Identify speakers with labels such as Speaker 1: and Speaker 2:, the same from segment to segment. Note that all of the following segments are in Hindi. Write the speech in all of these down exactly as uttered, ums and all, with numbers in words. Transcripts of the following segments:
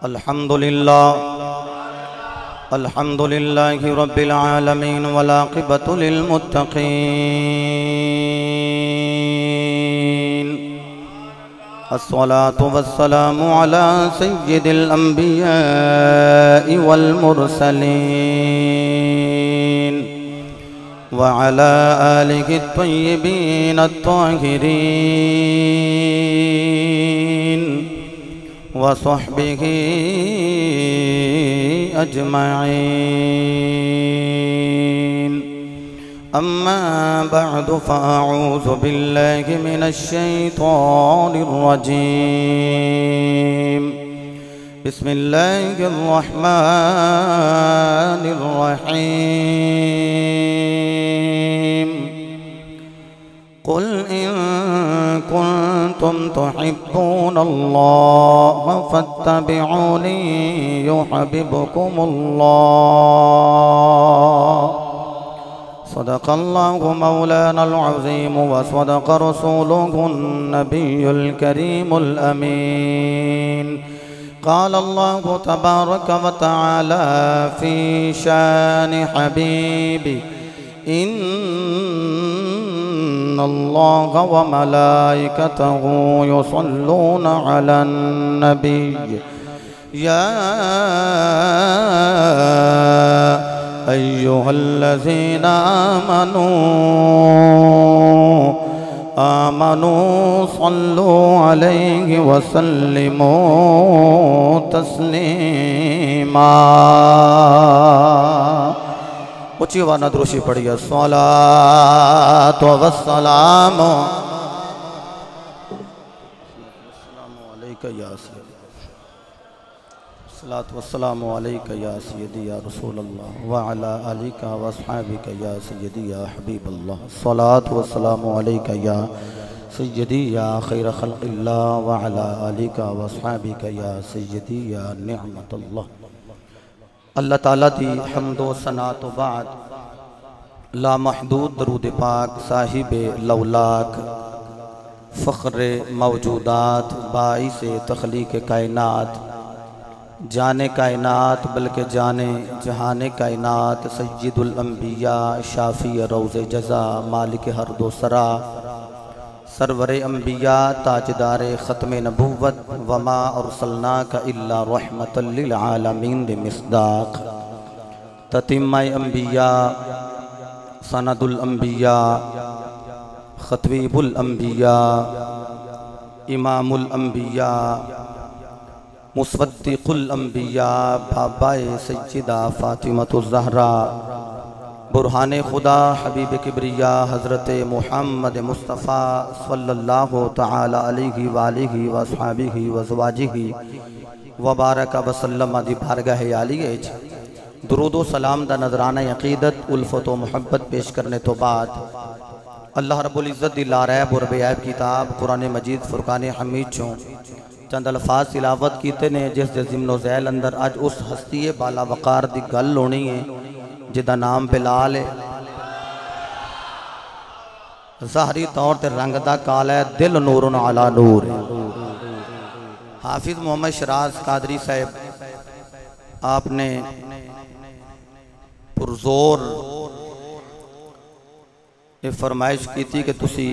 Speaker 1: अल्हम्दुलिल्लाह अल्हम्दुलिल्लाहि रब्बिल आलमीन वल आक़िबतु लिल मुत्तक़ीन अस्सलातु वस्सलामु अला सय्यिदिल अंबिया'i वल मुरसलीन व अला आलिहि त्वय्यिबीन अत्ताहिरीन व सहबिही अजमईन। अम्मा बअदु फ़अऊज़ु बिल्लाहि मिनश शैतानिर रजीम। बिस्मिल्लाहिर रहमानिर रहीम। कुल इन कुंतुम तुहिब्बूनल्लाह फत्तबिऊनी युहब्बिबकुमुल्लाह। सदक़ल्लाहु मौलानल अज़ीम व सदक़ रसूलुहुन नबियुल करीमुल अमीन। क़ाल अल्लाहु तबारक व तआला फ़ी शानि हबीबी इन्नल्लाह व मलाइकतहु युसल्लूना अलन नबी या अय्युहल्लज़ीना आमनू आमनू सल्लू अलैहि व सल्लिमू तस्लीमा। ऊँची आवाज़ ना दुरूशी पढ़िए। सलातो वस्सलामु अलैका या सय्यदी सलातो वस्सलामु अलैका या सय्यदी या रसूलल्लाह व अला आलिका व अस्हाबिका या सय्यदी या हबीबल्लाह। सलातो वस्सलामु अलैका या सय्यदी या खैर खल्क़िल्लाह व अला आलिका व अस्हाबिका या सय्यदी या निअमतल्लाह। अल्लाह ताला दी हम्दो सना तो बाद लामहदूद दरूद पाक साहिब लौलाक फ़ख्र मौजूदात बाइस तख्लीक कायनात जाने कायनात बल्कि जाने जहाने कायनात सय्यदुल अंबिया शाफ़ी रोज़ जज़ा मालिक हर दो सरा सरवरे अंबिया ताजदारे ख़त्म नबुव्वत वमा अरसलनाका इल्ला रहमतल लिल आलमीन दे मिस्दाक़ ततिम्माए अंबिया सनदुल अंबिया ख़त्वीबुल अंबिया इमामुल अंबिया मुस्वद्दिक़ुल अंबिया बाबाए सय्यदा फ़ातिमतुज़ ज़हरा बुरहाने खुदा हबीब किब्रिया हज़रत मुहम्मद मुस्तफ़ा सल्लल्लाहु तआला अलैहि वालिहि वसहबिहि वज़वाजिहि वबारक वसल्लम दी बारगाह आलिया दुरूद व सलाम दा नजराना अक़ीदत उल्फ़त व मुहब्बत पेश करने तो बाद अल्लाह रब्बुल इज़्ज़त दी लारैब और बेऐब किताब कुरान मजीद फुरकान हमीद चों चंद अल्फाज तिलावत कीते ने जिस दे ज़िम्नो ज़ैल अंदर अज उस हस्ती बाला वकार दी गल होनी है जिदा नाम बिलाल है। ज़ाहरी तौर पर रंग दा काला है, दिल नूरुन अला नूर है। हाफिज मोहम्मद शराज कादरी साहब आपने पुरजोर ये फरमाइश की थी कि तुसी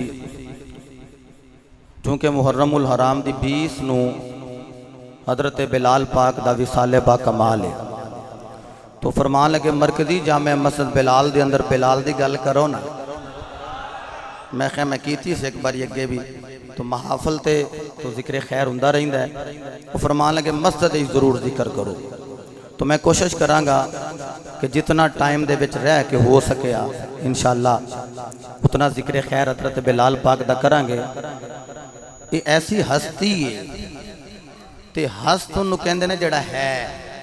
Speaker 1: चूँकि मुहर्रमुल हराम दी बीस नू हजरत बिलाल पाक दा विसाले बा कमाल है तो फरमान लगे मरकजी जामे मस्जिद बिलाल दे अंदर बिलाल दी गल करो ना। मैं ख्या मैं की थी एक बार अगे भी तो महाफल ते तो जिक्र खैर हुंदा रहिंदा है। वो फरमान लगे मस्जिद जरूर जिक्र करो तो मैं कोशिश करांगा कि जितना टाइम दे विच रह के हो सके इंशाअल्लाह उतना जिक्र खैर हजरत बिलाल पाक दा करांगे। ये ऐसी हस्ती है ते हस्त उन्होंने कहंदे ने जिहड़ा है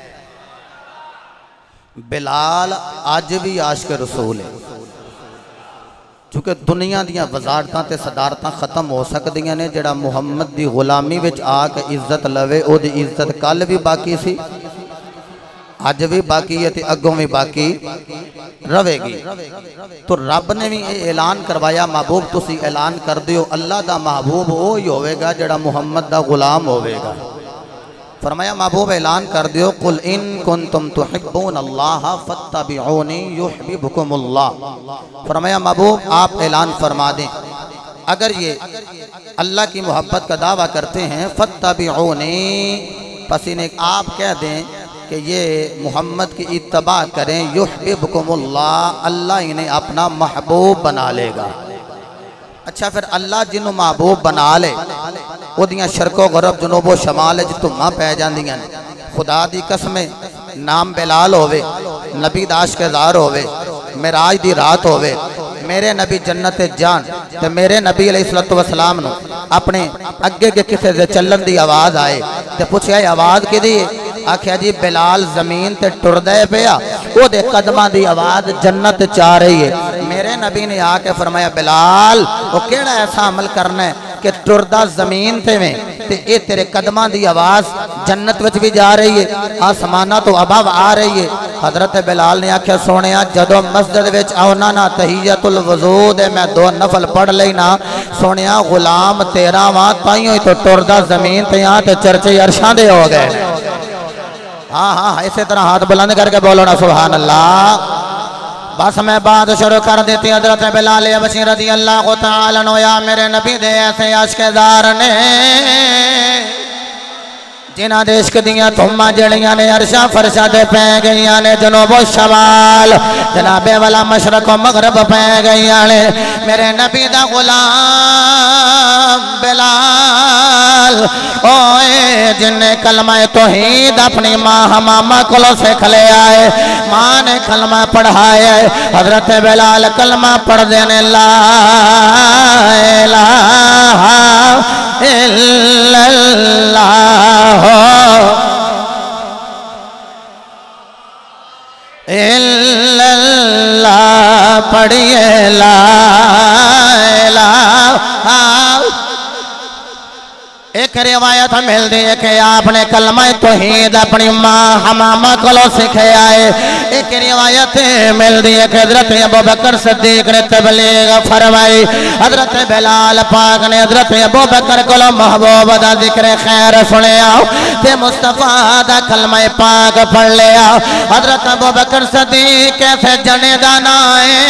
Speaker 1: बिलाल अज भी आशिक रसूल है। चूँकि दुनिया दियां वजारतां ते सदारतां खत्म हो सकदियां ने जिहड़ा मुहम्मद दी गुलामी विच आके इज्जत लवे ओदी इज्जत कल भी बाकी सी अज भी बाकी है ते अगों भी बाकी रहेगी। तो रब ने भी ऐलान करवाया महबूब तुसी ऐलान कर दियो अल्लाह दा महबूब वो ही होवेगा जिहड़ा मुहम्मद दा गुलाम होवेगा। फरमाया महबूब ऐलान कर दियो कुल इन कुंतुम तुहिब्बून अल्लाह फत्तबिऊनी युहिब्बुकुमुल्लाह। फरमाया महबूब आप ऐलान फरमा दें अगर ये अल्लाह की मोहब्बत का दावा करते हैं फत्तबिऊनी, पसीने आप कह दें कि ये मोहम्मद की इत्तबा करें, युहिब्बुकुमुल्लाह, अल्लाह इन्हें अपना महबूब बना लेगा। अच्छा फिर अल्लाह जिन्हों महबूब बना ले उदियां शरको गरब जनूबो शमाल च धुम्मां पै जांदियां ने। खुदा दी कसमें नाम बिलाल होवे, नबी दाश के जार होवे, मेराज दी रात होवे, मेरे नबी जन्नत जान ते मेरे नबी अलैहिस्सलातु वस्सलाम नु अपने अगे के किसे दे चलन दी आवाज़ आए ते पुछया आवाज़ किहदी है? आख्या जी बिलाल जमीन ते टुरदा पिया, ओदे कदमां दी आवाज़ जन्नत च आ रही है। मेरे नबी ने आके फरमाया बिलाल वो केड़ा ऐसा अमल करना है कि टुरदा जमीन ते में ते ये तेरे कदमां दी आवाज़ जन्नत विच भी जा रही है, आसमाना तो अबव आ रही है। हजरत बिलाल ने आख्या सोने जदों मस्जिद विच आउना ना तहियतुल वज़ू दे मैं दो नफल पढ़ लेना, सोने गुलाम तेरा वहां ताइयों तो टुरदा जमीन ते यहाँ ते चर्चे अरशां दे हो गए। हाँ हाँ इसी तरह हाथ बुलंद करके बोलो ना सुभान अल्लाह। बस मैं बात शुरू कर देती। हज़रत बिलाल हबशी रज़ी अल्लाह तआला अन्हु या मेरे नबी दे ऐसे आशिक़दार ने जिन्हां दे इश्क दियां धुम्मां जड़ियां ने अरशा फरशा ते पै गईयां ने, जनूबो शमाल जनाबे वाला मशरक मगरब पै गईयां ने। मेरे नबी दा गुलाम बिलाल ओए जिन्ने कलमा तौहीद अपनी माँ हमामा को सीख लिया है, माँ ने कलमा पढ़ाया है। हजरत बिलाल कलमा पढ़ देने ला इलाहा इल्लल्लाह इल्लल्लाह पढ़िए ला इलाहा। एक रिवायत मिलती है कि आपने कलमा तौहीद अपनी माँ हमामा को सिखाया है। एक रिवायत मिलती है कि हजरत अबू बकर सिद्दीक ने तबलीग फरमाई। हजरत बिलाल पाक ने हजरत अबू बकर को महबूब दा जिक्र खैर सुनिया ते मुस्तफा दा कलमा पाक पढ़ लिया। हजरत अबू बकर सिद्दीक कैसे जने दा ना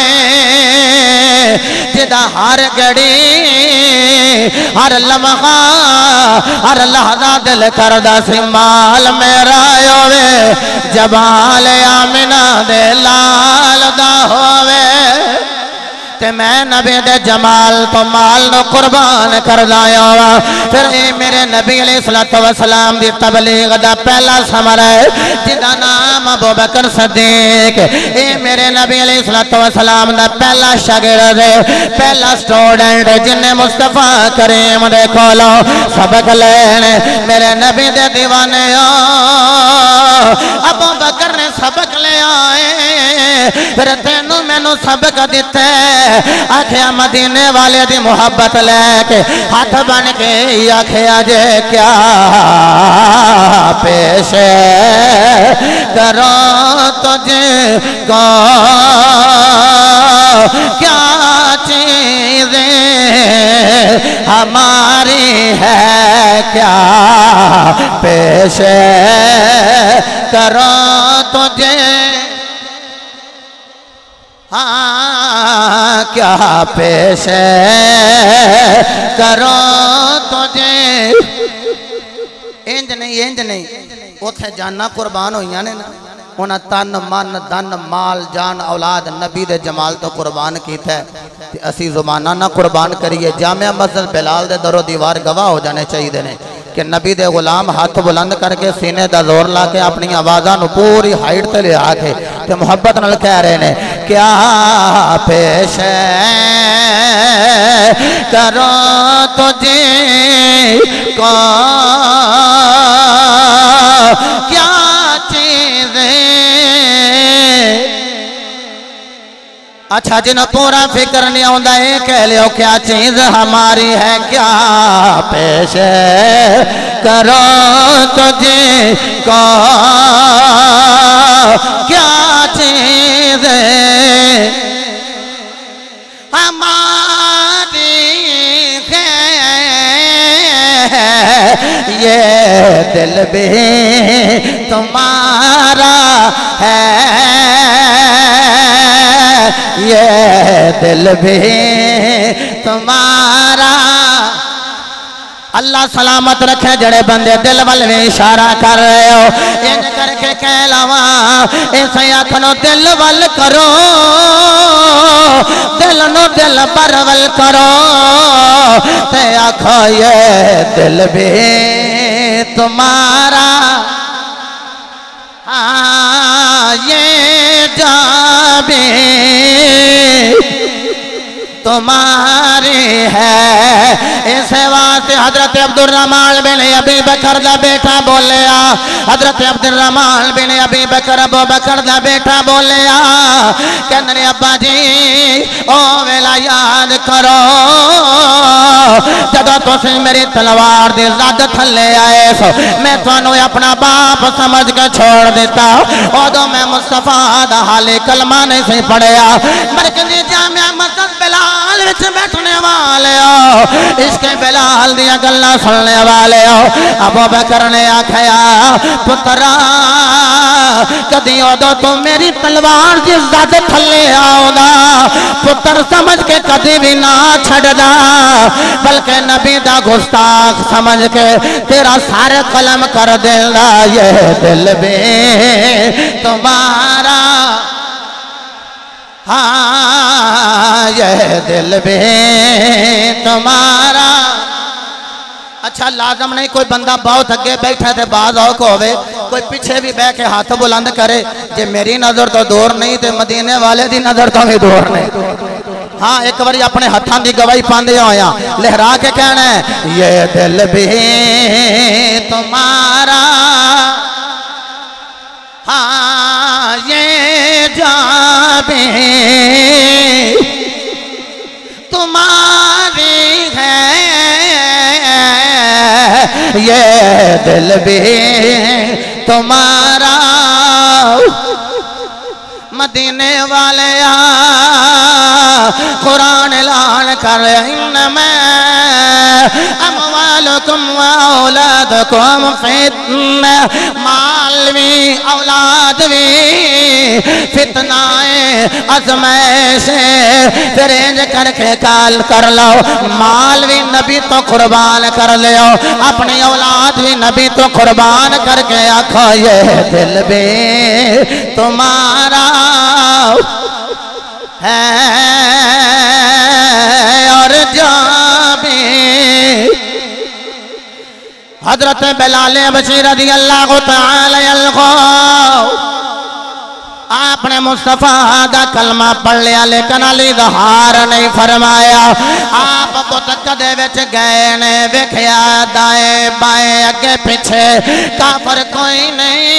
Speaker 1: है जिदा हर घड़ी हर लम्हा हर लहजा दिल करदा सी माल मेरा होवे जबाल आमिना दे लाल दा होवे ते मैं नबी दे जमाल तो माल नो कुर्बान कर दाया। फिर ये मेरे नबी अलैहिस्सलातु वस्सलाम दी तबलीग दा पहला समर है जिदा नाम अबू बकर सिद्दीक। ये मेरे नबी अलैहिस्सलातु वस्सलाम दा पहला शागिर्द है, पहला स्टूडेंट जिन्हें मुस्तफा करीम दे कोलों सबक लेने। मेरे नबी दे दीवाने अबू बकर ने सबक ले आए। फिर तेनू मैनू सबक दिता आखिया मदीने वाले दी मोहब्बत लैके हाथ बन के आखिया जे क्या पेश करो तुझे को क्या चीजें हमारी है क्या पेश करो तुझे हाँ क्या पेश करो तुझे। इंज नहीं इंज नहीं उथे जाना कुर्बान हुई ने ना, उन्हें तन मन धन माल जान औलाद नबी दे जमाल तो कुर्बान किया है। असी जुबाना ना कुर्बान करिए। जामिया मस्जिद बिलाल दे दरो दीवार गवाह हो जाने चाहिए ने कि नबी दे गुलाम हाथ बुलंद करके सीने दा जोर ला के अपनी आवाज़ा नु पूरी हाइट ते ले आके ते मुहब्बत नाल कह रहे ने क्या पेश करो तुझे को क्या चीजें। अच्छा जिन्हें पूरा फिक्र नहीं आता ये कह लियो क्या चीज हमारी है क्या पेश करो तुझे को क्या चीज हमारी है ये दिल भी तुम्हारा है, ये दिल भी तुम्हारा। अल्लाह सलामत रखे जड़े बंदे दिल वाल में इशारा कर रहे हो, इन करके कह लवा इस आखनो दिल वाल करो, दिल नो दिल परवल करो, ते आखो ये दिल भी तुम्हारा, हाँ ये जाबे तुम्हारी है। इस वास्ते हजरत अब्दुल रहमान बिन अबी बकर दा बेटा बोलिया, हजरत अब्दुल रहमान बिन अबी बकर अबू बकर दा बेटा बोलिया, कहने अब्बा जी ओ वेला याद करो जदों तुसीं मेरी तलवार दी रद थले आए सो, मैं तुहानू अपना बाप समझ के छोड़ दिता, उदों मैं मुस्तफा दा हाले कलमा नहीं सी पढ़िया। मरकजी जामिया मस्जिद बिलाल विच बैठने वाले हो, इसके बिलाल दियां गल्लां सुनने वाले हो। अबू बकर ने आखिया पुत्रा कदी उदों तू मेरी तलवार दी रद थले आउंदा, पुत्र समझ के कदी भी ना छड़दा, बल्कि नबी दा गुस्ताख समझ के तेरा सारे कलम कर देना। ये दिल भी तुम्हारा, हाँ ये दिल भी तुम्हारा। अच्छा लाजम नहीं कोई बंदा बहुत अगे बैठा थे बाज औक होवे, कोई पीछे भी बह के हाथ बुलंद करे, जे मेरी नजर तो दूर नहीं तो मदीने वाले दी नजर तो भी दूर नहीं। हाँ एक बारी अपने हाथों की गवाही पांदे होया लहरा के कहना है ये दिल भी तुम्हारा, हाँ ये जाबे तुम्हारी है, ये दिल भी तुम्हारा। मदीने वाले आ कुरान ऐलान कर इन्नमा अमवालुकुम व औलादुकुम फितना, माल भी औलाद भी फितनाए आजमाइश फिर इंज करके काल कर लो, माल भी नबी तो कुर्बान कर लो, अपनी औलाद भी नबी तो कुर्बान करके आखो ये दिल भी तुम्हारा है और जाबे। हजरत बिलाल बशीर रज़ियल्लाहु तआला अन्हु आपने मुस्तफा दा कलमा पढ़ लिया, लेकिन अली दा हार नहीं फरमाया। आप बुत कदे विच गए ने वेखिया दाए बाए अगे पीछे काफर कोई नहीं,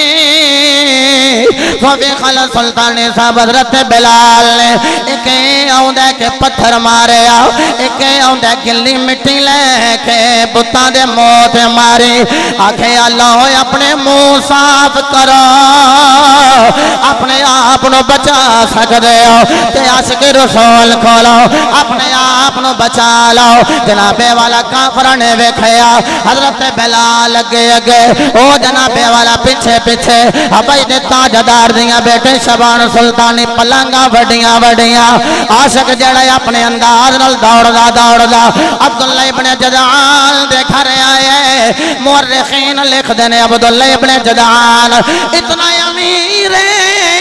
Speaker 1: खाला सुल्तानी साहब हजरत बिलाल ने एक आउंदा के पत्थर मारे, एक आउंदा गिल्ली मिट्टी लेके बुतां दे मुंह ते मारी, आखे अल्लाह अपने मुंह साफ करो, अपने आप नो बचा सकते हो ते आशिक रसूल खोलो, अपने आप नो बचा लो। जनाबे वाला काफर ने वेखिया हजरत बिलाल अगे अगे, ओ जनाबे वाला पीछे पीछे, अबई दे ताजदार दियां बेटे शबान सुल्तानी पलंगा वड्डियां वड्डियां, आशिक जड़ा अपने अंदाज नाल दौड़दा दौड़दा अब्दुल्ला इब्ने जदान दे घर आए। मुअर्रिखीन लिखदे ने अब्दुल्ला इब्ने जदान इतना अमीर है,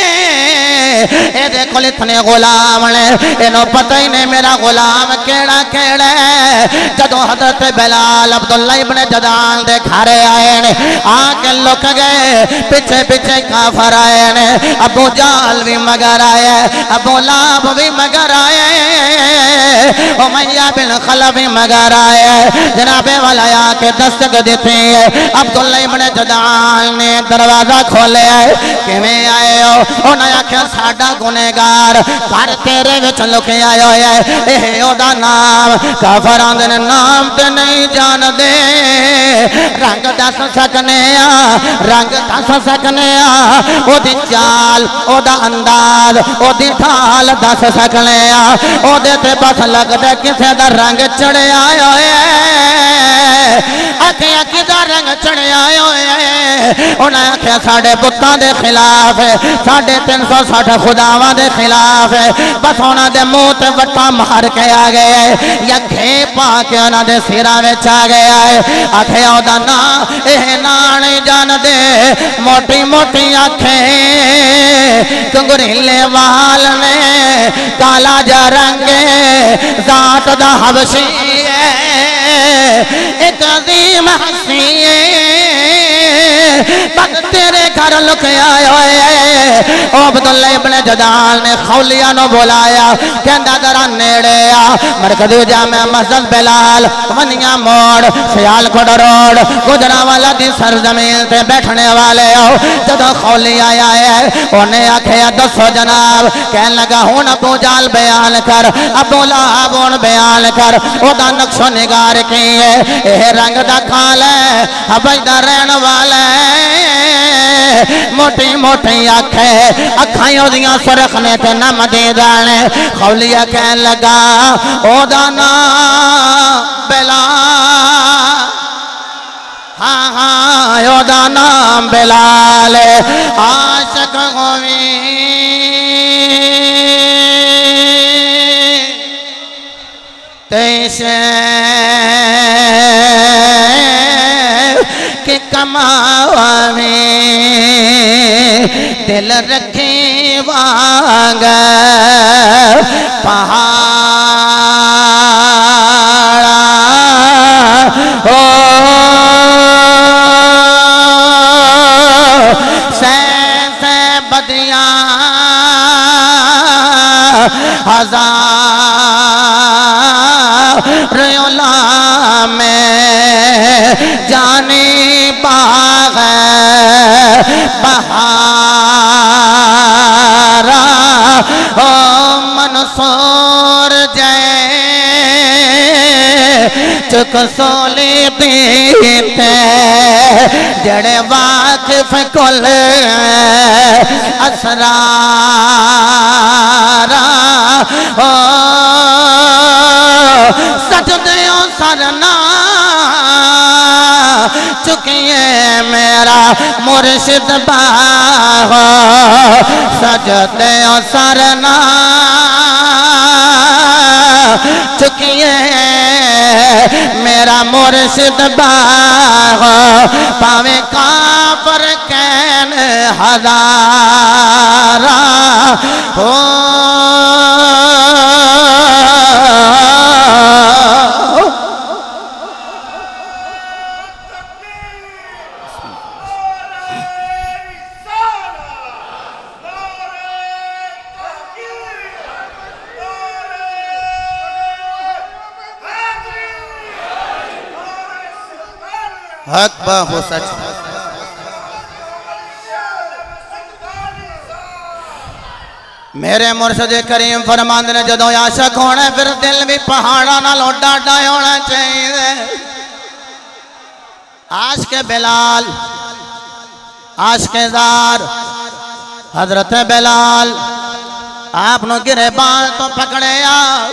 Speaker 1: ए देखो इतने गुलाम ने, इन्हों पता ही नहीं मेरा गुलाम केड़ा केड़ा। जदों हजरत बिलाल अब्दुल्ला इब्ने जदान दे घर आए ने, आके लुक गए, पीछे पीछे काफर आए ने, अबू जाल भी मगर आए, अबू लाब भी मगर आए, उमैया बिन खलफ भी मगर आए। जनाबे वाला आके दस्तक देते हैं, अब्दुल्ला इब्ने जदान ने दरवाजा खोले, किवें आए हो? उन्हें आख्या साडा गुनेगार घर तेरे विच लुके आया है, एह ओदा नाम काफर आंदे ने नाम ते नहीं जानदे, रंग दस सकने आ, रंग दस सकने आ, ओदी चाल ओदा अंदाज ओदी ढाल दस सकने आ, ओदे ते बस लगदा किसे दा रंग चढ़िया होया है। आखिया किदा रंग चढ़िया उन्हें आख्या साढ़े पुत्तां दे खिलाफ साढ़े तीन सौ साठ खुदावां दे खिलाफ बस उन्होंने मुंह ते वट्टा मार के आ गए यखे पा के उन्होंने सिरा विच आ गया है आख्या ओदा ना यह ना नहीं जानदे मोटी मोटी आखे कंगुरीले वाल ने काला जा रंग जात दा हबशी एक अजीम हसी बस तेरे घर लुकया ओ अब्दुल्ला इब्ने जदाल ने खौलिया नु बुलाया कहंदा जरा नेड़े आ मरकज़ जामे मस्जिद बिलाल वनिया मोड़ सियालकोट रोड गुजरांवाला दी सरजमीन ते बैठने वाले हो जब खौलिया आया है उन्हें आख्या दसो जनाब कहन लगा हुण अबू जाल बयान कर अबू लहब हुण बयान कर ओदा नक्शो निगार की है यह रंग दा खाल है हबश दा रहन वाला मोटी मोटी आखे अखाई ओदियां सुरख ने ते नम दे जाने खौलिया कहन लगा ओदा नाम बिलाल हाँ हाँ ओदा नाम बिलाल आशिक होवी तैसे के कमावे दिल रखे वांग पहाड़ा हो से से बदिया हजार में जाने बाग बहारा ओ मनसूर जय चुक सोले देते जड़े वाकिफ कुल असरारा ओ सजदे सरना चुकिए मेरा मुर्शिद बाग सजदे सरना चुकिए मेरा मुर्शिद बाग पावे काफर कैन हजारा हो हक हो सच मेरे मुर्शिद करीम फरमांदे ने जदों आशिक होना फिर दिल भी पहाड़ा नाल डाढ़ा होना चाहिए। आशिक बिलाल आशिक ज़ार हजरत बिलाल आपनो गिरबान तो पकड़े आ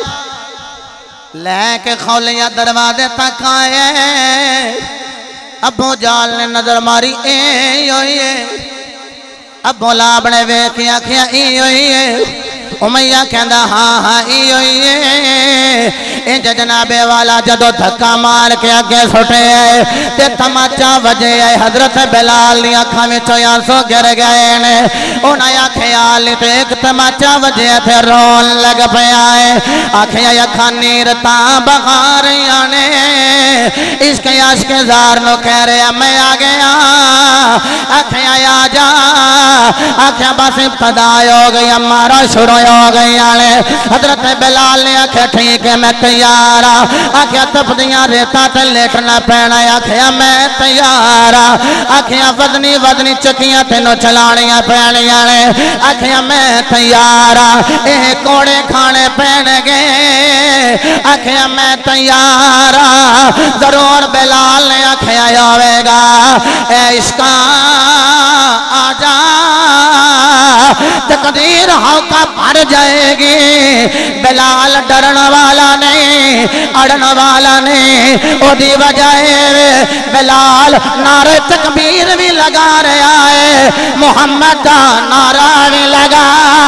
Speaker 1: लेके खौलिया दरवाजे तक आए अबू जाल ने नजर मारी ए ये अबू लाभ ने वेख आखिया उमैया कहंदा हाँ हाँ इो इंज जनाबे वाला जदों धक्का मार के अगे सुटे ते तमाचा वजे हजरत बिलाल दी अखां विचों आंसू गिर गए ने उन्हें आखिया ते एक तमाचा वजे थे रोन लग पिया है आखिया अखां नीर तां बहा रहियां ने इश्क आशिक ज़ार नु कह रहा मैं आ गया आखिया आ जा आखिया बस इब्तदा हो गई हमारा शुरू हो गई ने हजरत बिलाल ने आख्या ठीक है मैं तैयार हाँ आख्या तपदियां रेता ते लेटना पैना आख्या मैं तैयार हाँ आख्या वजनी वजनी चकियां तेनों चलानियां पैनियां ने आख्या मैं तैयार हाँ यह कोड़े खाने पैणगे आख्या मैं तैयार हाँ जरूर बिलाल ने आख्या आवेगा ए इश्का आ जा तकदीर हौका भर जाएगी। बिलाल डरन वाला नहीं, अड़न वाला नहीं, ओदी वजह बिलाल नारे तकबीर भी लगा रहा है, मोहम्मद का नारा भी लगा।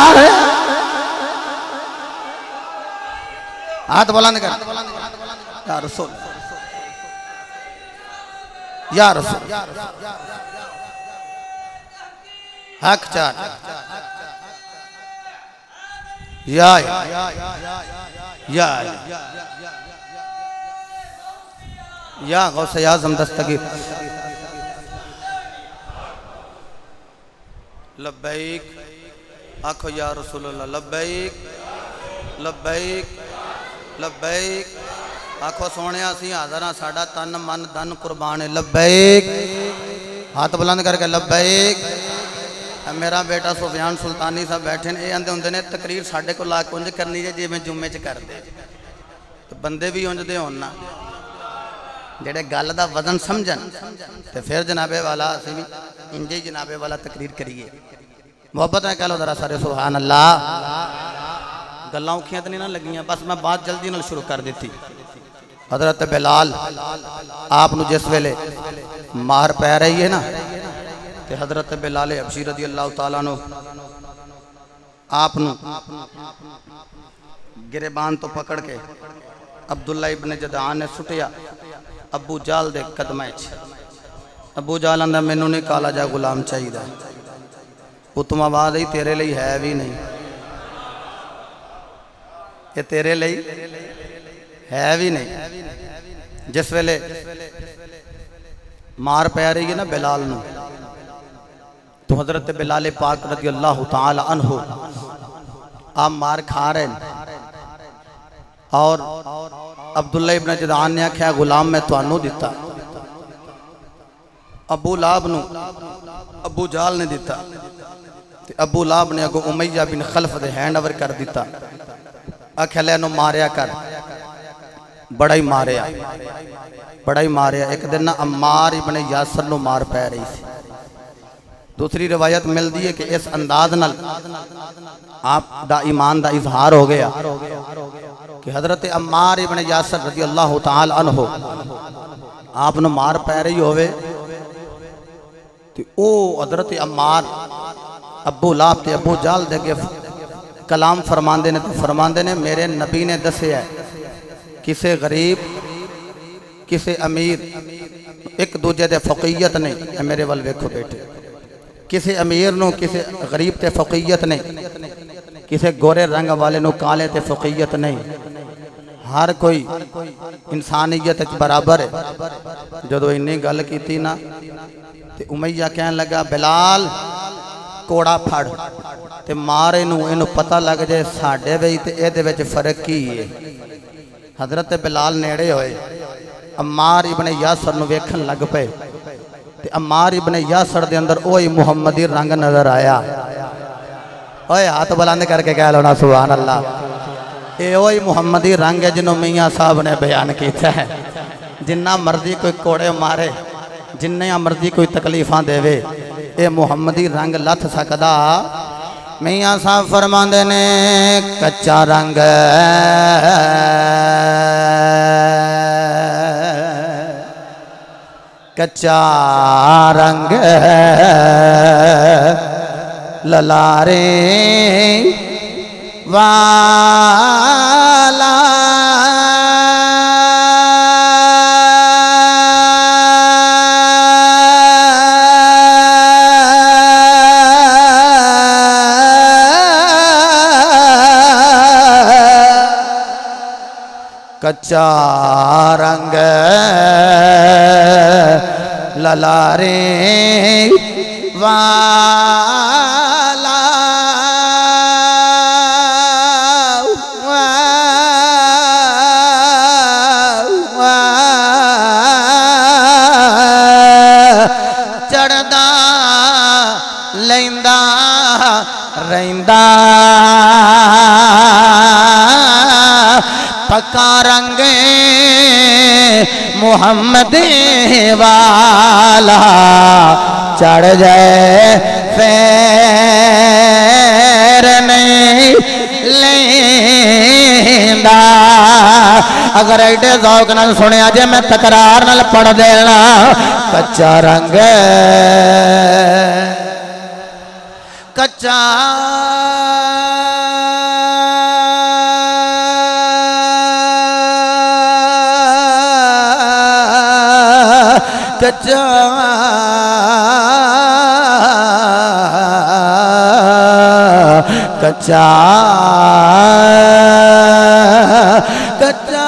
Speaker 1: हाथ बुलंद कर, या रसूल, या रसूल, हक चार, या या या गौसे आज़म दस्तगीर। लब्बैक आखो या रसूल अल्लाह, लब्बैक लब्बैक लब्बैक आखो सोने सी हाज़र हाँ, साडा तन मन धन कुर्बान है। लब्बैक, हाथ बुलंद करके लब्बैक। मेरा बेटा सुफियान सुल्तानी साहब बैठे ने, ये आंदे होंदे ने तकरीर साडे को ला के उंज करनी है जिवें जुम्मे च करदे, तो बंदे भी उंज दे होण ना, जेड़े गल दा वजन समझन, ते फिर जनाबे वाला असीं भी इंजे ही जनाबे वाला तकरीर करिए। मोहब्बत में कह लो जरा सारे सुभान अल्लाह। गल्लां औखियां तो नहीं ना लगियां, बस मैं बात जल्दी नाल शुरू कर दी। हजरत बिलाल आप जिस वेले मार पै रही है ना, ते हजरत बिलाल हबशी रज़ी अल्लाह तआला अन्हु आप गिरेबान तो पकड़ के अब्दुल्ला इब्ने जदान ने सुटिया अबू जाल दे कदमां च। अबू जाल आंदा मैनू नहीं काला जा गुलाम चाहिए। उत्तम आवाज ही तेरे लिए है भी नहीं, ये तेरे लिए है भी नहीं। जिस वेले मार पै रही है ना बिलाल नू, तो हजरत बिलाल पाक रज़ी अल्लाह तआला अन्हु आप मार खा रहे हैं, और अब्दुल्ला इब्न जदान ने आख्या गुलाम मैं तुहानू दिता, अबू लाब नू अबू जाल ने दिता, ते अबू लाब ने अगो उमैया बिन खल्फ दे हैंड ओवर कर दिता। आख्या ले इहनू मारिया कर, बड़ा ही मारिया, बड़ा ही मारिया। एक दिन ना अम्मार इब्ने यासर नू मार पै रही थी। दूसरी रिवायत मिलती है कि इस अंदाज नाल आप दा ईमान दा इजहार हो गया कि हजरत अम्मार इब्ने यासर रज़ी अल्लाह तआला अन्हु आप नू मार पै रही होवे, तो ओ हजरत अम्मार अबू लाब ते अबू जाल दे के कलाम फरमांदे ने, तो फरमांदे ने मेरे नबी ने दसिया किसे गरीब किसे अमीर एक दूजे दे फकीयत नहीं। मेरे वाल वेखो बेटे, किसी अमीर नू किसी गरीब ते फकीयत नहीं, किसी गोरे रंग वाले नू काले ते फकीयत नहीं, हर कोई इंसानियत बराबर है। जदों इन्नी गल की ना, ते उमैया कहन लगा बिलाल कोड़ा फड़ ते मार इनू, इनू पता लग जाए साडे विच ते इहदे विच फर्क की है। हजरत बिलाल नेड़े होए, अम्मार इब्ने यासर नू वेखन लग पे, ते अम्मार इब्ने यासर दे अंदर ओही मुहम्मदी रंग नजर आया। ओए हाथ बुलंद करके कह लो ना सुभान अल्लाह। ये ओही मुहम्मदी रंग है जिन्हों मियाँ साहब ने बयान किया है। जिन्ना मर्जी कोई कोड़े मारे, जिन्ना मर्जी कोई तकलीफा देवे, ये मुहम्मदी रंग लथ सकदा। मियाँ साहब फरमांदे ने कच्चा रंग कच्चा रंग ललारे वाला कच्चा रंग ललारे वाला चढ़दा लैंदा रहिंदा पक्का रंग मुहम्मद वाला चढ़ जाए पैर नहीं लेंदा। अगर एडे ज़ौक़ नाल सुनिया जे मैं तकरार नाल पढ़ देना कच्चा रंग कच्चा कच्चा कच्चा कच्चा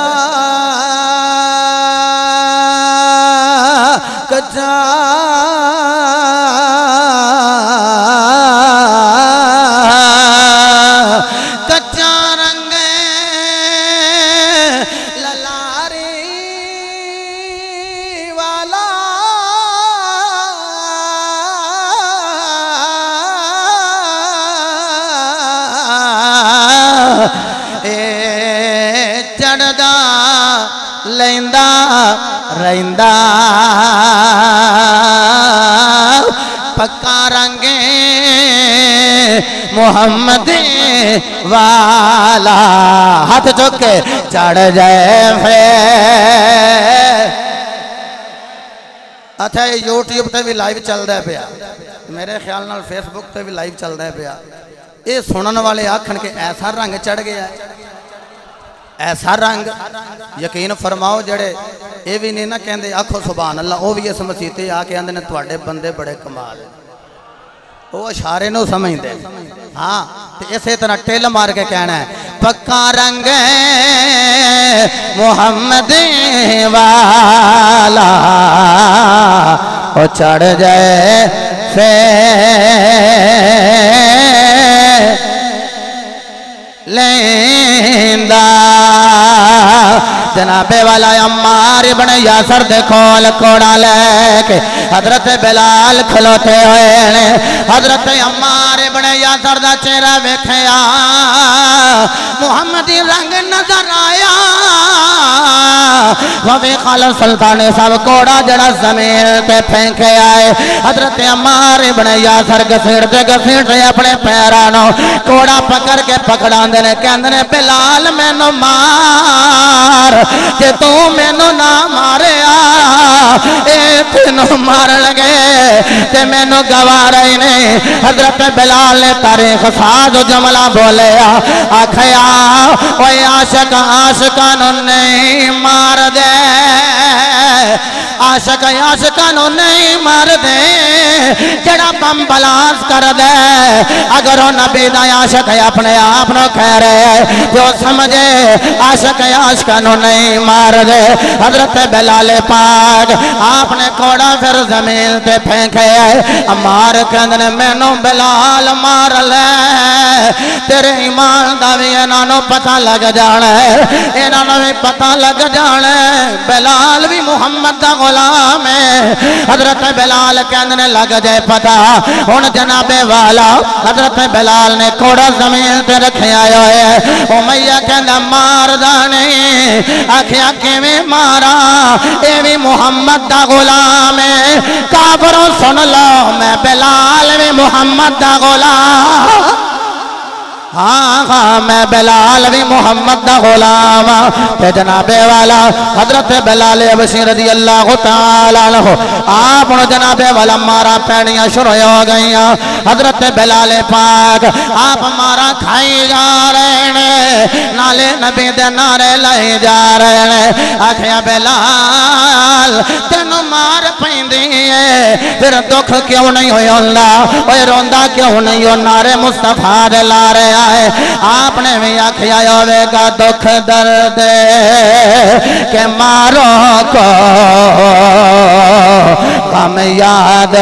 Speaker 1: कच्चा कच्चा रंग ललारी वाला चढ़दा लैंदा रहिंदा पक्का रंग मोहम्मद वाला। हाथ चुक के चढ़ जाए फिर। अच्छा यूट्यूब पे भी लाइव चलता है पिया, मेरे ख्याल नाल फेसबुक पे भी लाइव चलता है पिया। ये सुनने वाले आखन के ऐसा रंग चढ़ गया, ऐसा रंग। यकीन फरमाओ जड़े ये भी नहीं ना कहते आखो सुभान अल्लाह, वो भी इस मसीते आके आंदे ने तुहाडे बंदे बड़े कमाल, वो इशारे नूं समझदे। हाँ तो इसे तरह टिल मार के कहना है पक्का रंग मोहम्मद वाला वो चढ़ जाए फिर लेंदा। जनाबे वाला अम्मार इब्न यासर दे कोल कोड़ा लेके हजरत बिलाल खलोते हुए ने। हजरत अम्मार इब्न यासर दा चेहरा वेखया मुहम्मदी रंग नजर आया। ववे खाल सुल्तान सब कोड़ा जड़ा जमीन पे फेंके आए। हजरत अम्मार इब्न यासर घसीटते घसीटते अपने पैरां नूं कोड़ा पकड़ के पकड़ांदे ने, कहंदे ने बिलाल मैनू मार, जे तू मैनू ना मारिया ए तेनू मार लगे ते मैनू गवारा ही नहीं। हजरत बिलाल ने तारीख साज जुमला बोलिया, आखया ओए आशिक आशिकां नूं नहीं मार दे, आशिक आशिकां नूं नहीं मार दे, जड़ा बम बलास कर दे। अगर वो नबी दा आशिक अपने आप नूं कह रहे जो समझे आशिक आशिकां नूं नहीं मार दे। हजरत बिलाल पाक आपने कोड़ा फिर जमीन ते फेंके मार कहंदे ने मैनू बिलाल मार ले, तेरे ईमान दा भी इन्हां नूं पता लग जाना है, इन्हां नूं भी पता लग जाना है बिलाल भी मुहम्मद दा गुलाम है। हजरत बिलाल कहंदे ने लग जाए पता। हुण जनाबे वाला हजरत बिलाल ने कोड़ा जमीन ते रखिया होया है। उमैया कहंदा मारदा नहीं, आखिया किवें मारा, ये भी मुहम्मद दा गुलाम है। काफरों सुन लो मैं बिलाल भी मुहम्मद दा गुलाम। हाँ हाँ मैं बिलाल भी मोहम्मद दा गुलाम। ते जनाबे वाला हजरत बिलाल हबशी रज़ी अल्लाह तआला अन्हु आप जनाबे वाला मारा पैणियां शुरू हो गई। हजरत बिलाल पाक आप मारा खाई जा रहे ने, नाले नबी दे नारे लाई जा रहे ने। आखिया बिलाल तेनू मार पैंदी है फिर दुख क्यों नहीं होंदा, ओए रोंदा क्यों नहीं हो, नारे मुस्तफा दे ला रहे है। आपने भी आखिया होगा दुख दर्द के मारो को हम याद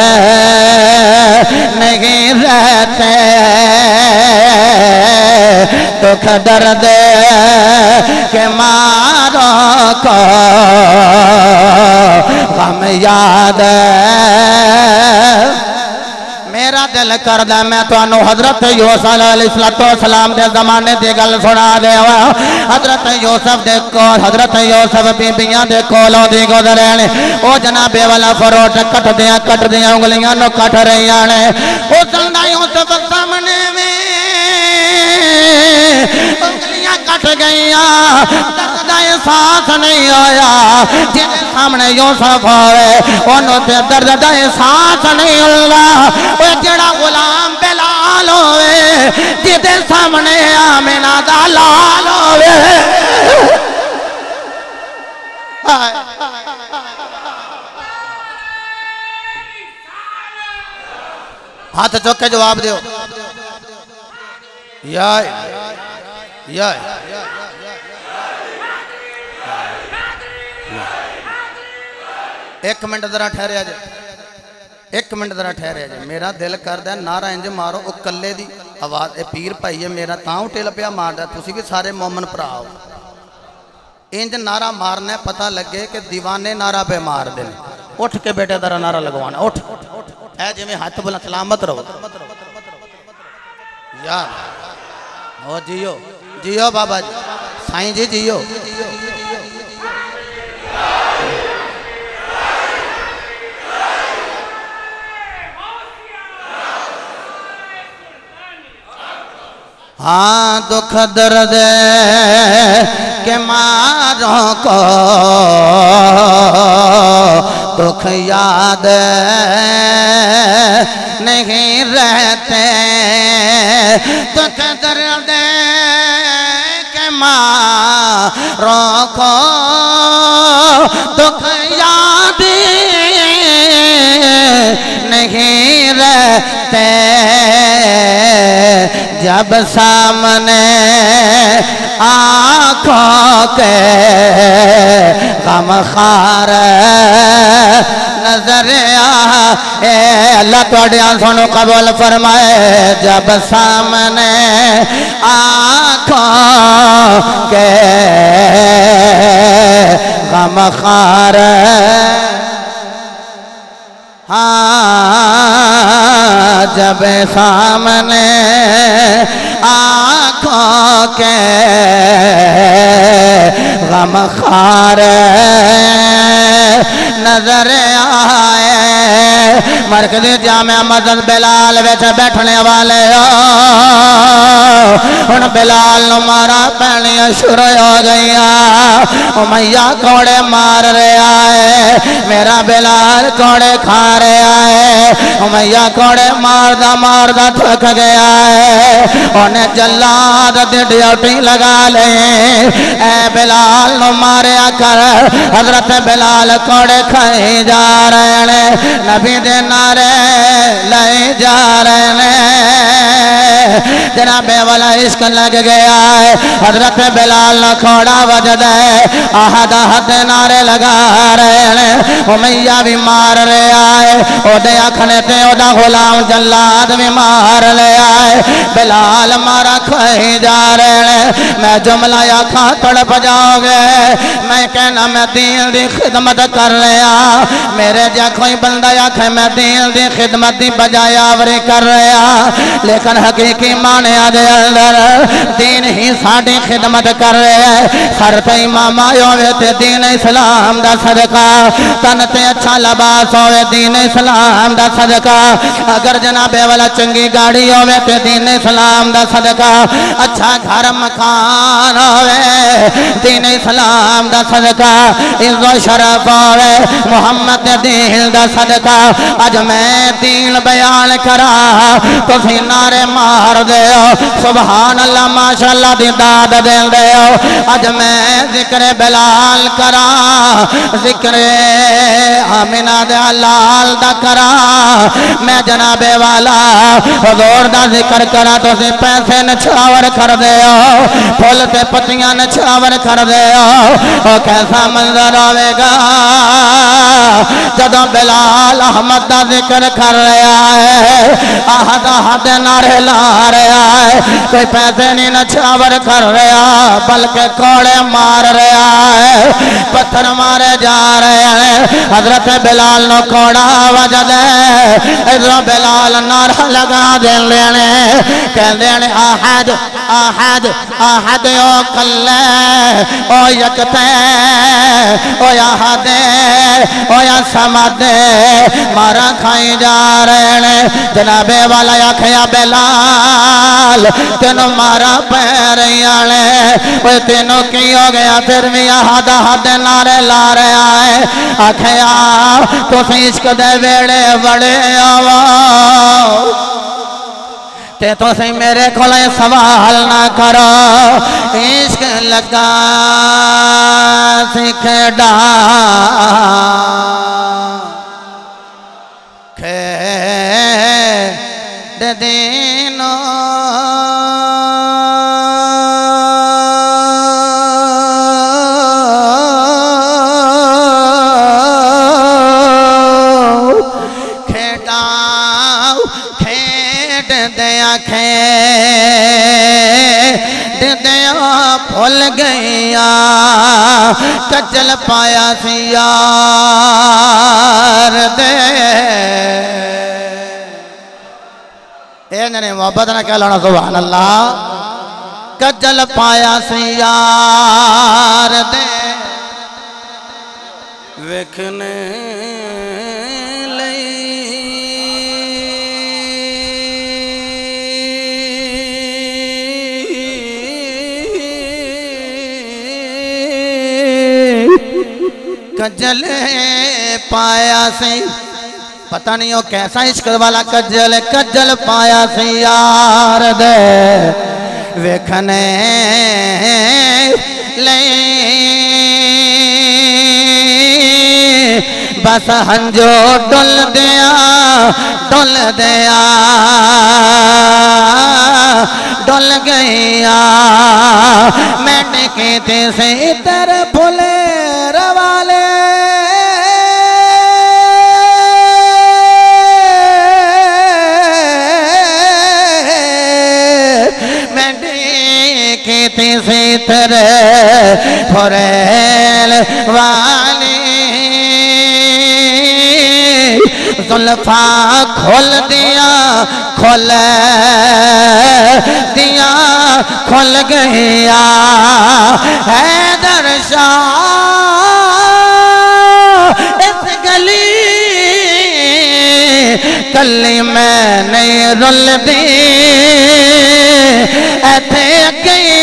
Speaker 1: नहीं रहते, दुख दर्द के मारो को हम याद। मेरा दिल करदा मैं तुहानू हजरत यूसुफ अलैहिस्सलाम दे ज़माने दी गल सुना देवां। हजरत यूसुफ दे कोल हजरत यूसुफ बीबियां दे कोलों दी गुजरे ने। ओ जनाबे वाला फरोट कटदियां कटदियां उंगलियां नूं कट रहीआं ने। ओ चलदा यूसुफ सामने में उंगलियां कट गईया दर्द दा एहसास नहीं होया जिहदे सामने यूसुफ होवे ओनू ते दर्द दा एहसास नहीं होंदा ओ जेड़ा गुलाम बिलाल होवे जिहदे सामने आमिना दा लाल होवे हाथ चुक के जवाब दो या या एक मिनट जरा ठहरिया जे एक मिनट जरा ठहरिया जे मेरा दिल करदा नारा इंज मारो ओ कल्ले दी आवाज ए पीर भाई है मेरा तां टिल पिया मारदा तुसी भी सारे मोमन भरा हो इंज नारा मारना पता लगे कि दीवाने नारा पे मार दे उठ के बेटे तेरा नारा लगवाना उठ है जिमें हाथ बोला सलामत रहो यार ओ जियो जियो बाबा जी साईं जी जियो हाँ दुख दर्द के मारों को दुख याद नहीं रहते दुख दर्द के मारों को दुख याद नहीं रहते जब सामने आँखों के गम खार नजर आए अल्लाह तुहाडे आंसू कबूल फरमाए जब सामने आँखों के गम खार हाँ जब सामने आँखों के गम खार नजर आए मरकज़ जामिया मस्जिद बिलाल विच बैठने वाले हो हुण बिलाल नूं मारा पैणियां शुरू हो गईयां उमैया कोड़े मार रहा है मेरा बिलाल कोड़े खा रहा है उमैया कोड़े मारदा मारदा थक गया है उन्हें जल्लाद दी ड्यूटी लगा ले ए बिलाल नूं मारिया कर हजरत बिलाल कोड़े खाए जा रहे ने नबी दे नारे लाए जा रहे ने जनाबे वाला इश्क लग गया है हजरत बिलाल न खोड़ा वजदा है आहद आहद नारे लगा रहे ने उमैया भी मार रहा है ओदे आखने ते ओदा गुलाम जल्लाद भी मार लिया है बिलाल मारा खाए जा रहे ने मैं जुमला आखा तड़प जाओगे मैं कहना मैं दीन दी खिदमत कर रहा मेरे जा कोई बंदा आखे मैं दीन दी खिदमत दी बजाय आवरी कर रहा लेकिन हकीकी मानिया दे अंदर दीन ही साडी खिदमत कर रहे है सर ते इमाम होवे ते दीन इस्लाम दा सदका तन ते अच्छा लिबास होवे दीन इस्लाम दा सदका अगर जनाबे वाला चंगी गाड़ी होवे ते दीन इस्लाम दा सदका अच्छा घर मकान होवे दीन इस्लाम दा सदका इज्जत शरफ होवे मोहम्मद दीन दा सदका अज मैं दीन बयान करा तो नारे मार दे सुभान अल्लाह माशाअल्लाह दी दाद दे हो अज मैं जिक्र बिलाल करा जिक्र आमिना दे लाल दा करा मैं जनाबे वाला हुजूर दा जिक्र करा तो पैसे नछावर कर दे हो फुल ते पत्तियां नछावर कर दे हो कैसा मंजर आवेगा जदों बिलाल अहमद दा जिक्र कर रहा है आहद आहद नारे ला रहा है कोई पैसे नहीं नछावर कर रहा बल्कि कोड़े मार रहा है पत्थर मारे जा रहे हैं हजरत बिलाल नो कोड़ा वजद इधरों बिलाल नारा लगा देने कहते हैं आहद आहद आहद ओ कल्ले ओ यकते ओ आहद ओ या समद मारा खाई जा रहे ने। जनाबे वाला आखिया बेलाल तेनों मारा पै रही ने, तेनों की हो गया फिर भी आहद आहद नारे ला रहा है। आखिया तुस इश्क दे वेड़े बड़े आवो ते तो सही मेरे को सवाल ना करो। इश्क लगा सिखड़ा खेड दीनो भूल गया कजल पाया सी यार दे। इन्हें मोहब्बत ना कह लाना सुभान अल्लाह। कजल पाया सी यार दे वेखने कजल पाया से पता नहीं हो कैसा इश्क वाला कजल कजल पाया से यार दे वेखने ले बस हंजो डुल दिया डुल दिया डुल गया मैंने कहते से तेरे भोले रवाले मैंने कहते से तेरे फरेल वाले जुल्फा खोल दिया खोल दिया खोल गया हैदर शाह इस गली कली में नहीं रुल दी ऐथे गई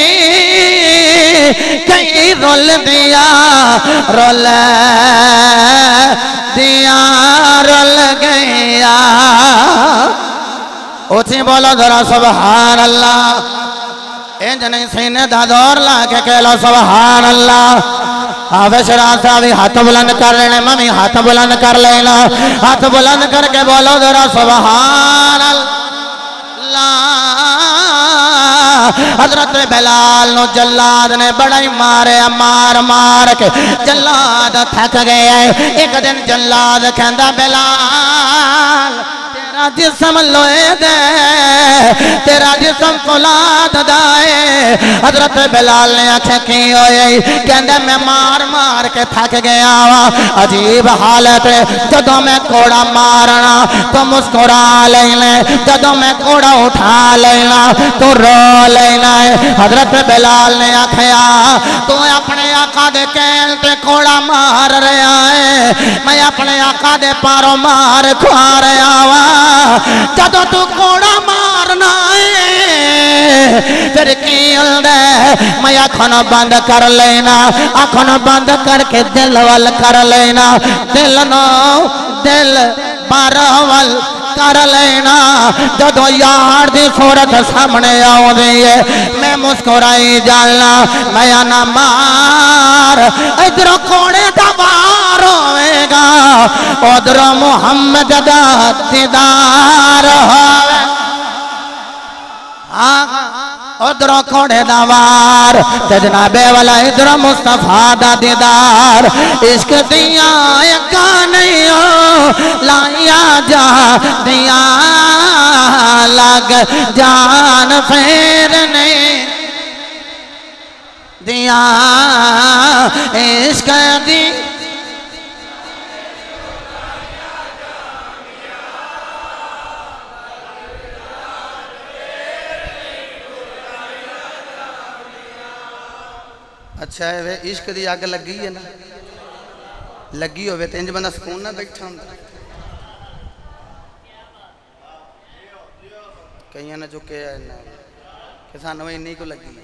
Speaker 1: कहीं रुल दिया रुल दिया रुल गया। उसी बोलो जरा सुभान अल्लाह। इंज नहीं सीने दा दौर ला के कह लो सुभान अल्लाह। हाफिज शराफ साहब हाथ बुलंद कर लेने मम्मी हाथ बुलंद कर लेना हाथ बुलंद करके बोलो जरा सुभान अल्लाह। हजरत बिलाल नो जल्लाद ने बड़ा ही मारे मार मार के जल्लाद थक गया। एक दिन जल्लाद कहंदा बिलाल तेरा जिस्म लोए दे तेरा जिस्म फौलाद दाए। हजरत बिलाल ने आखे की होए कहंदा मैं मार मार के थक गया वा। अजीब हालत जदों मैं कोड़ा मारना तो मुस्कुरा लेना जदों मैं कोड़ा उठा लेना तो रो लेना है। हजरत बिलाल ने आखिया तू अपने आका दे कहन ते कोड़ा मार रहा है मैं अपने आका दे पारों मार खुआ रहा वा। जदों तू कोड़ा मारना है फिर की होंदा मैं अखन बंद कर लेना अखन बंद करके दिल वल कर लेना दिल नो दिल बारवल कर लेना। जदों यार दी सूरत सामने आउंदी है मैं मुस्कुराई जाना मैं ना मार इधरों कोने दा वार होवेगा उधरों मुहम्मद दा दीदार होवे। उधरों कोड़े दा वार ते जनाबे वाला इधरों मुस्तफा दा दीदार। इश्क दिया अगा नहीं हो लाइया जा दिया लग जान फेरने दिया इश्क दी अच्छा है वे इश्क की अग लगी है ना, लगी हो तो इंज बंदा सुकून ना बैठा होंदा। कई ने चुके कि सानू इन्नी को लगी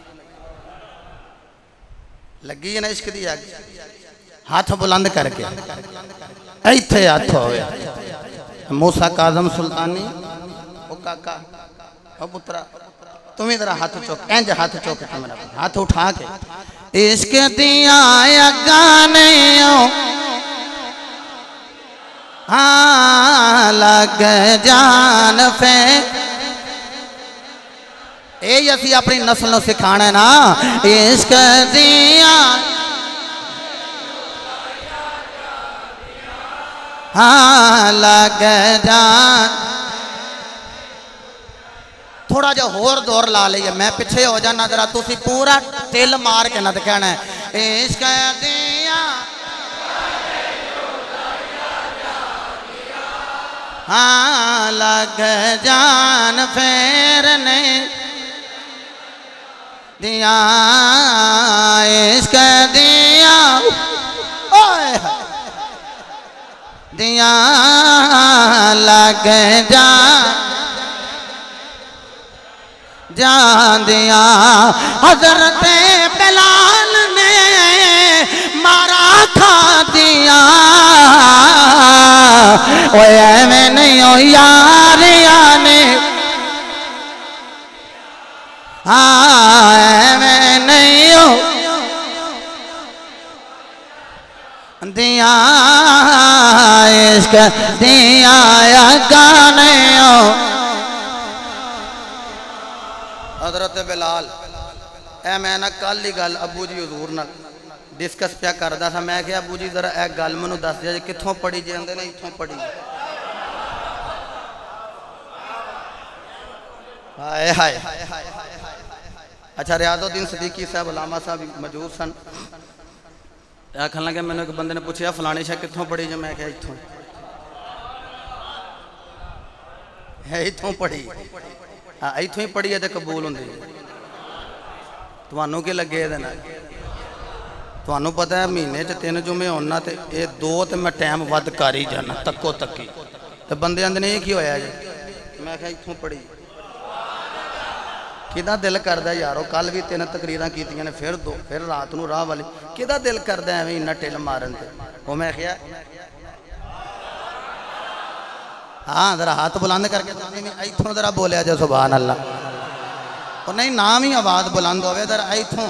Speaker 1: लगी है ना इश्क की अग। हाथ बुलंद करके इत्थे हाथ होवे मूसा काजम सुल्तानी ओ काका ओ पुत्रा तुम इधर हाथ चुक इंज हाथ चुक मेरा हाथ उठा के इश्क दिया गाने हाँ लग जान फे ये असी अपनी नस्ल को सिखाना है ना। इश्क दिया हाँ लग जान थोड़ा जा होर दौर ला लिया मैं पिछे हो जाना जरा तुसी पूरा तिल मार के ना कहना है इश्क दिया हाँ लग जान फेरने दिया इश्क दिया ओए दिया लग जा जान दिया हजरत बिलाल ने मारा खा दिया ओए मैं नहीं हो यार याने हाँ मैं नहीं हो दिया इश्क दिया गाने हजरत बिलाल ए मैं ना कल ही गल अबू जी हजूर नाल डिस्कस पिया करदा था। मैं क्या अबू जी जरा ए गल मैनू दस दिया जी कित्थों पढ़ी जी आंदे ने इत्थों पढ़ी हाय हाय अच्छा रियाजुद्दीन सदीकी साहब उलामा साहब मौजूद सन आखन लगे मैंने एक बंदे ने पूछा फलानी शाह कित्थों पढ़ी जी मैं क्या इत्थों है इत्थों पढ़ी हाँ इत्थों ही पढ़ी है तो कबूल होंदी तुहानू की लगे ये तुहानू पता है महीने च तीन जुमे होना तो ये दो तो मैं टाइम वध कर ही जाना तक्को तक्की तो बंदे आंदे ने की होया जी मैं क्या इत्थों पढ़ी किदा दिल करदा यारो कल भी तीन तकरीरां कीतियां ने फिर दो फिर रात नूं राह वाली किदा दिल करदा एवें इन्ना टिल मारन ते वो मैं क्या हाँ जरा हाथ बुलंद करके इत्थों जरा बोलिया जो सुभान अल्लाह और नहीं नाम ही आवाज बुलंद होवे जरा इत्थों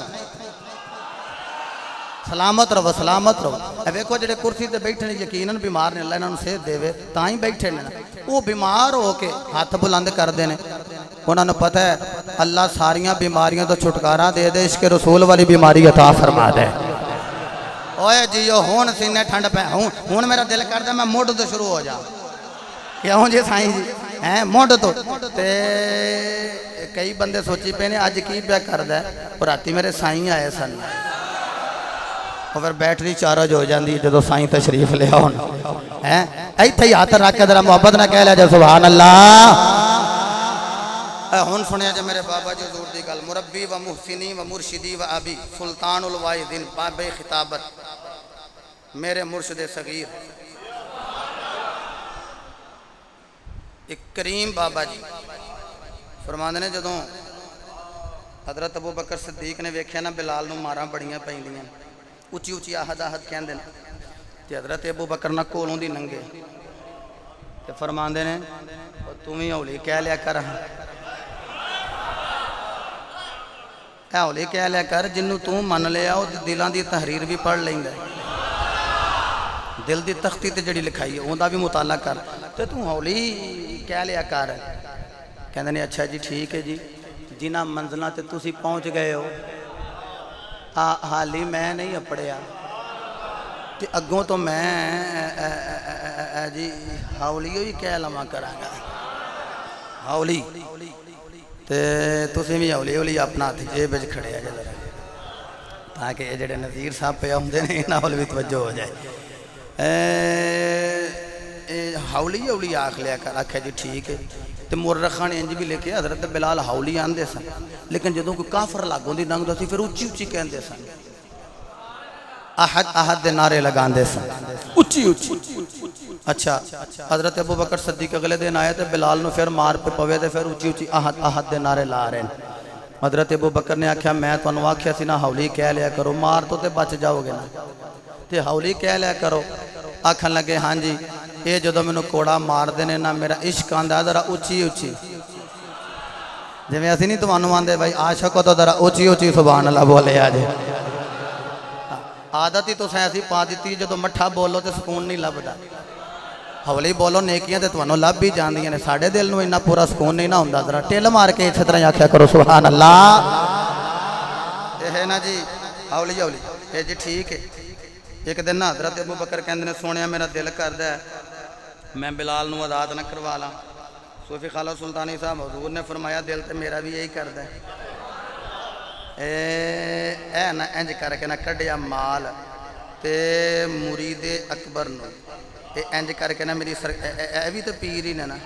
Speaker 1: सलामत रहो सलामत रहो वेखो जेडे कुर्सी ते बैठे ने यकीनन बीमार ने अल्लाह इन्हां नूं सेहत देवे तां ही बैठे ने वो बीमार हो के हाथ बुलंद करते हैं उन्होंने पता है अल्लाह सारिया बीमारियों तो छुटकारा दे दे इसके रसूल वाली बीमारी अता फरमा दे ओए जियो हुण सीने ठंड पै हूँ हूँ मेरा दिल करता मैं मुढ़ तो शुरू हो जा क्यों जी साईं जी हैं मुढ़ तो ते कई बंदे सोची पे ने अज की प्या करदा है राती मेरे साईं आए सन और फिर बैटरी चार्ज हो जाती है जो साईं तशरीफ लिया है इत्थे ही हाथ रख के जरा मुहब्बत ना कह लिया जो सुभान अल्लाह हुन सुनिया जो मेरे बाबा जी हजूर दी गल मुरब्बी व मुहसिनी व मुर्शिदी व अबी सुल्तानुल वाहिदीन बाबे खिताबत मेरे मुर्शिद सगीर एक करीम बाबा जी फरमांदे ने जदों हजरत अबू बकर सिद्दीक ने वेख्या ना बिलाल नूं मारां बड़ियां पैंदियां उची उची आहद आहद कहंदे ने ते हजरत अबू बकर ना कोलों दी नंगे ते फरमांदे ने तू भी हौली कह लिया कर हौली कह लिया कर जिन्नू तू मन लिया वो दिलों की तहरीर भी पढ़ लेंदा दिल की तख्ती ते जिहड़ी लिखाई है उहदा भी मुताला कर तो तू हौली कह लिया कर कहंदे ने अच्छा जी ठीक है जी जिन्हां मंजिलां ते तुसीं पहुँच गए हो आ हाली मैं नहीं अपड़िया ते अगों तो मैं आ, आ, आ, आ, जी हौली ही कह लवां करांगा हौली ते तुसीं भी हौली हौली अपना हथ जेब विच खड़िया जे जरा ताकि ये जेडे नज़ीर साहब पे आउंदे ने इन्हां वल भी तवज्जो हो जाए हौली हौली आख लिया कर आख्या जी ठीक है तो मुर्रखा ने इंज भी लिखे हजरत बिलाल हौली आंदे सन लेकिन जो कोई काफर लागों की लंघदा सी फिर उच्ची उच्ची कहते सन आहद आहद दे नारे लगांदे सन उच्ची उच्ची। अच्छा हजरत अबू बकर सिद्दीक अगले दिन आए तो बिलाल नूं फिर मार पे पवे तो फिर उच्ची उच्ची आहद आहद दे नारे ला रहे हैं। हजरत अबू बकर ने आख्या मैं तुहानूं आख्या सी ना हौली कह लिया करो, मार तो ते बच जाओगे ना, तो हौली कह लिया करो। आखन लगे हाँ जी ये जो मैनू कोड़ा मारते ने ना मेरा इश्क आंदा जरा उच्ची उच्ची, जिवें असीं नहीं तुहानूं आंदे भाई आशिक हो तो जरा उच्ची उच्ची सुभान अल्लाह बोले आ जे। आदत ही तुसें ऐसी पा दी जो मठा बोलो तो सुकून नहीं लभदा, हौली बोलो नेकियां तो तुहानूं लभ ही जांदियां ने, साडे दिल नूं इन्ना पूरा सुकून नहीं ना हुंदा। जरा टिल मार के इस तरह आख्या करो सुभान अल्लाह। ये है ना जी हौली हौली ये जी ठीक है। एक दिन ना हज़रत अबू बकर कहंदे ने सोनिया मेरा दिल करदा है मैं बिलाल नूं आज़ाद न करवा ला। सूफी खाला सुल्तानी साहब हजूर ने फरमाया दिल तो मेरा भी यही करदा है। ए ना इंज करके ना कढ़िया माल ते मुरीदे अकबर नूं इंज करके ना मेरी सर ए भी तो पीर ही ने ना।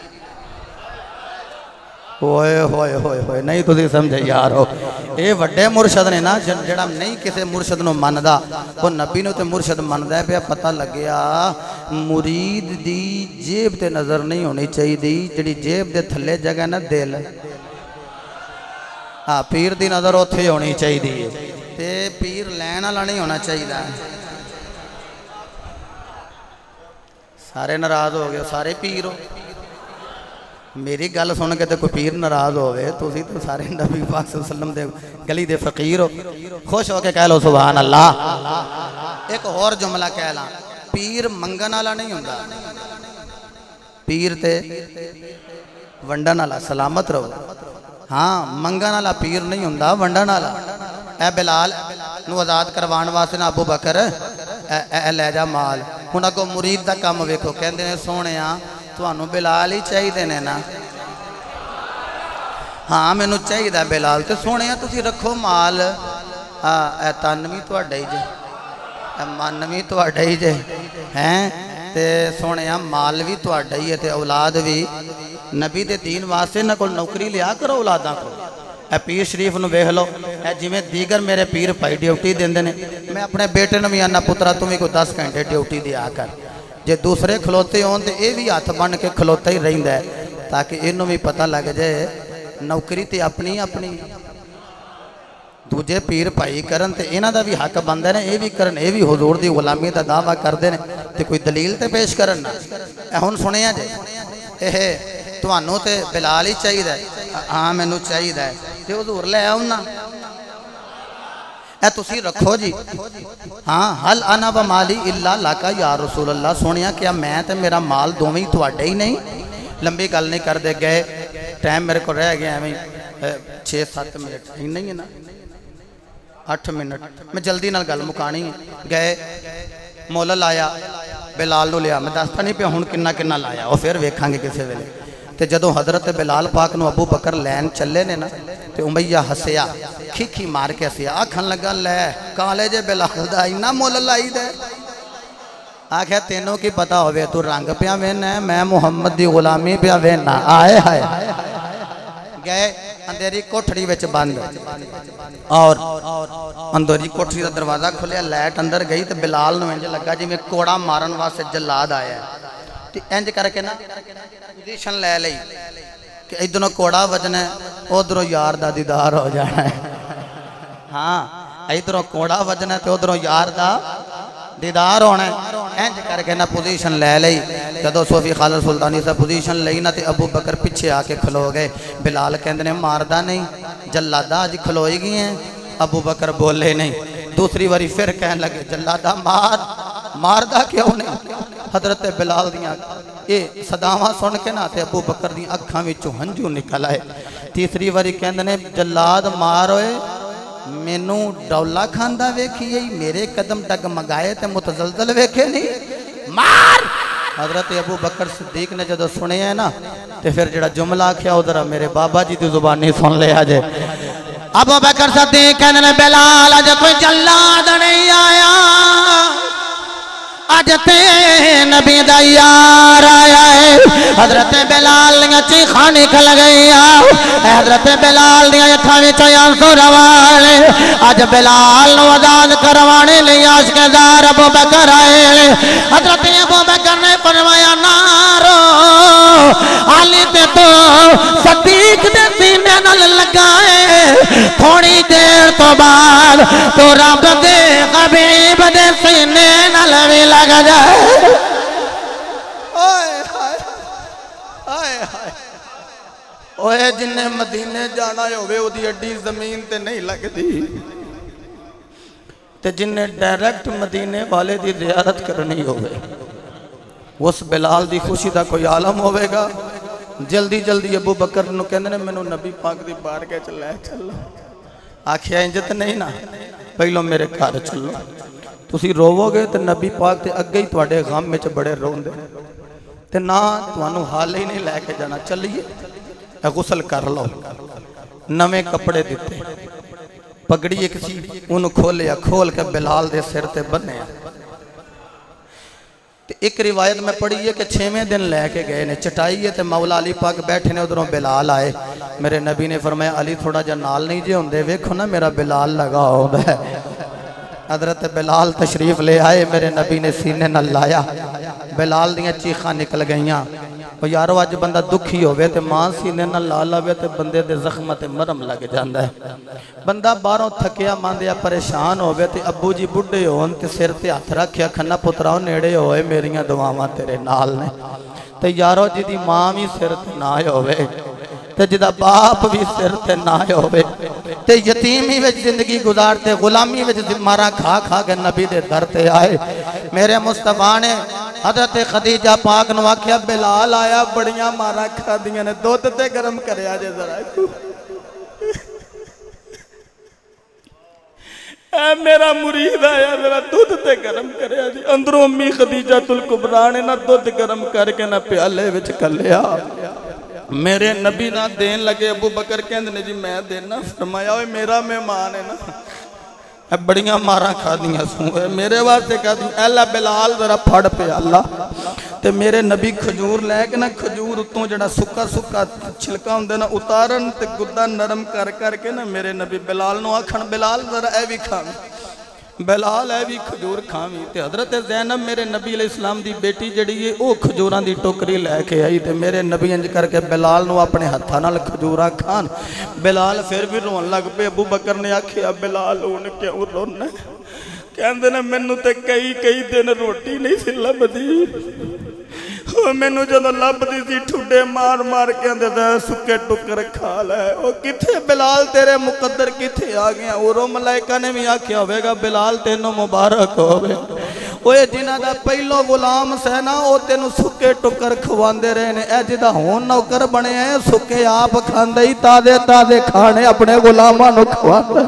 Speaker 1: होए होए होए होए नहीं तुसीं समझे यार हो, ये वड्डे मुरशद ने ना जिहड़ा नहीं किसी मुरशद नूं मनदा वो नबी नूं ते मुरशद मनदा है। पता लग्या मुरीद दी जेब ते नज़र नहीं होनी चाहिए, जिहड़ी जेब दे थल्ले जगह ना दिल, हाँ पीर दी नज़र उत्थे होनी चाहिए, ते पीर लैण वाला नहीं होना चाहिए। सारे नाराज़ हो गए, सारे पीर हो। मेरी गल सुन के तो कोई पीर नाराज़ होवे, तुसी तो सारे नबी पाक सल्लल्लाहु अलैहि वसल्लम दे गली दे फकीर हो, खुश हो के कह लो सुभान अल्लाह। एक होर जुमला कह ला, पीर मंगन वाला नहीं हुंदा, पीर ते वंडन वाला। सलामत रहो। हाँ मंगन वाला पीर नहीं हुंदा, वंडन वाला। ए बिलाल नूं आज़ाद करवाउण वास्ते ना अबू बकर ए लै जा माल। हुण अगों मुरीद दा काम वेखो, कहंदे ने सोहणिया तुहानूं बिलाल ही चाहिए ने ना। हाँ मैनू चाहिए बिलाल, तो सोहणिया तुसीं रखो माल। हाँ ए तन भी तुहाडा ही जे, मन भी तुहाडा ही जे हैं, ते सोहणिया माल भी तुहाडा ही है, ते औलाद भी। नबी दे दीन वास्ते इन्हां कोल नौकरी लिया करो औलादां को। ए पीर शरीफ नूं वेख लो, ए जिवें दीगर मेरे पीर भाई ड्यूटी देंदे ने, मैं अपने बेटे नूं भी आना पुत्रा तू भी कोई दस घंटे ड्यूटी दिया कर। जे दूसरे खलोते होन तो यह भी हथ बन के खलोता ही रहिंदा है, ताकि इनू भी पता लग जाए नौकरी तो अपनी अपनी। दूजे पीर भाई करन ते इन्हां दा भी हक बनदा ने, ये भी करन, ये भी हुजूर दी गुलामी दा दावा करदे ने, ते कोई दलील ते पेश करन ना। हुण सुनिया जे एह तुहानूं ते बिलाल ही चाहिए, हाँ मैनू चाहिए ते हुजूर लै आओ ना, ए तुसी रखो जी। हाँ हल अना व माली इल्ला लाका या रसूल अल्लाह। सोनिया क्या मैं तो मेरा माल दोवें ही तुहाडे ही नहीं। लंबी गल नहीं करते गए, टाइम मेरे को रह गया एवं छे सत्त मिनट ही नहीं है ना, अठ मिनट मैं जल्दी नाल गल मुकानी है। गए मुल लाया बिलाल नूं लिया, मैं दसता नहीं पिया हुण किन्ना किन्ना लाया, वो फिर वेखांगे किसी वेले। तो जदों हज़रत बिलाल पाक नूं अबू बकर लैन चले ने ना, तो उमैया हसिया, खीखी मार के हसिया, आखन लगा लै काले जे बिलाल दा इन्ना मुल लाई दे। आख्या तेनों की पता होवे, तू रंग पिया वेना, मैं मुहम्मद दी गुलामी पिया वेना। आए हाय गए अंधेरी कोठड़ी विच बंद, और अंदरी कोठड़ी का दरवाजा खुलिया, लाइट अंदर गई तो बिलाल नूं इंज लगा जिवें कोड़ा मारन वास्ते जल्लाद आया। तो इंज करके ना पोजीशन ले लई कि इधरों कोड़ा वजना है, उधरों यार दा दीदार हो जाना है। हाँ इधरों कोड़ा वजना है तो उधरों यार दा दीदार होना है। इंज करके ना पोजीशन ले लई। जदों सूफी खालद सुल्तानी साहब पोजीशन लई ना, तो अबू बकर पिछे आके खलो गए। बिलाल कहंदे ने मारदा नहीं, जल्लादा अज खलोई गई हैं। अबू बकर बोले नहीं। दूसरी बारी फिर कहन लगे जल्लादा मार, मारदा क्यों नहीं। हजरत बिलाल दियां ये सदावां सुन के ना, ते अबू बकर दी अखां विचों हंझू निकल आए। तीसरी बारी कहंदे ने जल्लाद मार होए, मैनू डौला खांदा वेखिए, मेरे कदम डगमगाए ते मुतजलजल वेखे नहीं, मार। हजरत अबू बकर सिद्दीक ने जदों सुनिया ना, तो फिर जिहड़ा जुमला आख्या उधर मेरे बाबा जी की जुबानी सुन लिया जे। अबू बकर सिद्दीक कहंदे ने बिलाल अज कोई जल्लाद नहीं आया, अज ते नबी दा यार आया है। हजरत बिलाल दियां चीखां निकल गईया, हजरत बिलाल दियां अखां विच आंसू रवाले। अज बिलाल नूं आजाद करवाने लई आशिक़दार अबू बकर आए। हजरत अबू बकर ने फरमाया ना रो, हाली ते तो सदीक दे सीने नाल लगा है, थोड़ी देर तो बाद तो रब दे हबीब दे सीने नाल भी लग जाए। ओए जिन्ने मदीने जाना होवे ओदी अड्डी जमीन ते नहीं लगदी, ते जिन्ने डायरेक्ट मदीने वाले दी ज़ियारत करनी होवे उस बिलाल दी खुशी दा कोई आलम होवेगा। जल्दी जल्दी अबू बकर नूं कहंदे ने मैनू नबी पाक दी बारगाह च लै चलो। आखिया इंज ते नहीं ना, पहलो मेरे घर चलो। तुसी रोवोगे तो नबी पाक ते अगे ही तुहाडे गम विच बड़े रोंदे ते ना तुहानू हाल ही नहीं लैके जाना। चलिए गुसल कर लो। नवे कपड़े दिते, पगड़ी एक सी उन्होंने खोलिया, खोल के बिलाल दे सिर ते बन्निया। एक रिवायत में पढ़ी है कि छेवें दिन लैके गए ने चटाई है तो मौला अली पाक बैठे ने, उधरों बिलाल आए। मेरे नबी ने फरमाया अली थोड़ा जा नाल नहीं जे होंदे, वेखो ना मेरा बिलाल लगा होता है। हजरत बिलाल तशरीफ ले आए, मेरे नबी ने सीने न लाया, बिलाल दियां चीखां निकल गईयां। यारो अज बंदा दुखी होवे ते मां सीने न ला लवे ते बंदे दे जख्म ते मरम लग जांदा है। बंदा बाहरों थकिया मांदिया परेशान होवे ते अब्बू जी बुढ़े होन ते सिर ते हथ रखिया खन्ना पुत्राओ नेड़े होए मेरियां दुआवां तेरे नाल ने। ते यारो जिदी मां भी सिर ते ना होवे ते जिदा बाप भी सिर ते ना होवे ते यतीमी विच जिंदगी गुजारते गुलामी विच मारा खा खा के नबी दे दर ते आए। मेरे मुस्तफा ने हजरत खदीजा पाक नूं आख्या बिलाल आया, बड़ियां मारा खादियां ने, दुध ते गरम करया जे जरा। ऐ मेरा मुरीद आया, जरा दुध ते गरम करया जी। अंदरों अम्मी खदीजा तुल कुबरा ने ना दुध गरम करके ना प्याले विच कलिया। मेरे नबी ना देन लगे, अबू बकर कहंदे ने जी मैं देना। फरमाया ओए मेरा मेहमान है ना, बड़ियां मारा खादियां सू मेरे वास्ते खादी। ऐला बिलाल जरा फड़ प्याला ते मेरे नबी खजूर लैके ना, खजूर उत्तों जड़ा सुक्का सुक्का छिलका हुंदा ना उतारन ते गुद्दा नरम कर करके ना मेरे नबी बिलाल नूं आखण बिलाल जरा ए भी खा, बिलाल है भी खजूर खावी। ते हजरत ज़ैनब मेरे नबी अलैहिस्सलाम दी बेटी जड़ी है वह खजूरां दी टोकरी लैके आई ते मेरे नबी इंज करके बिलाल नूं अपने हत्थां नाल खजूरां खान। बिलाल फिर भी रोन लग पे। अबू बकर ने आखिया बिलाल हुण क्यों रोना? कहंदे ने मैनू ते कई कई दिन रोटी नहीं सी लभदी, मैनू जो लभदी सी ठुडे मार मार के आंदे सुके टुकर खा लै। ओ किथे बिलाल तेरे मुकद्दर किथे आ गया? उरो मलाइका ने भी आख्या होवेगा बिलाल तेनों मुबारक होवे। ओए जिन्हां दा पहलो गुलाम सै ना ओ तेनू सुके टुकर खवांदे रहे ने, ए जिदा हुण नौकर बने है सुके आप खांदे ही ताजे ताजे खाने अपने गुलामां नू खवांदा।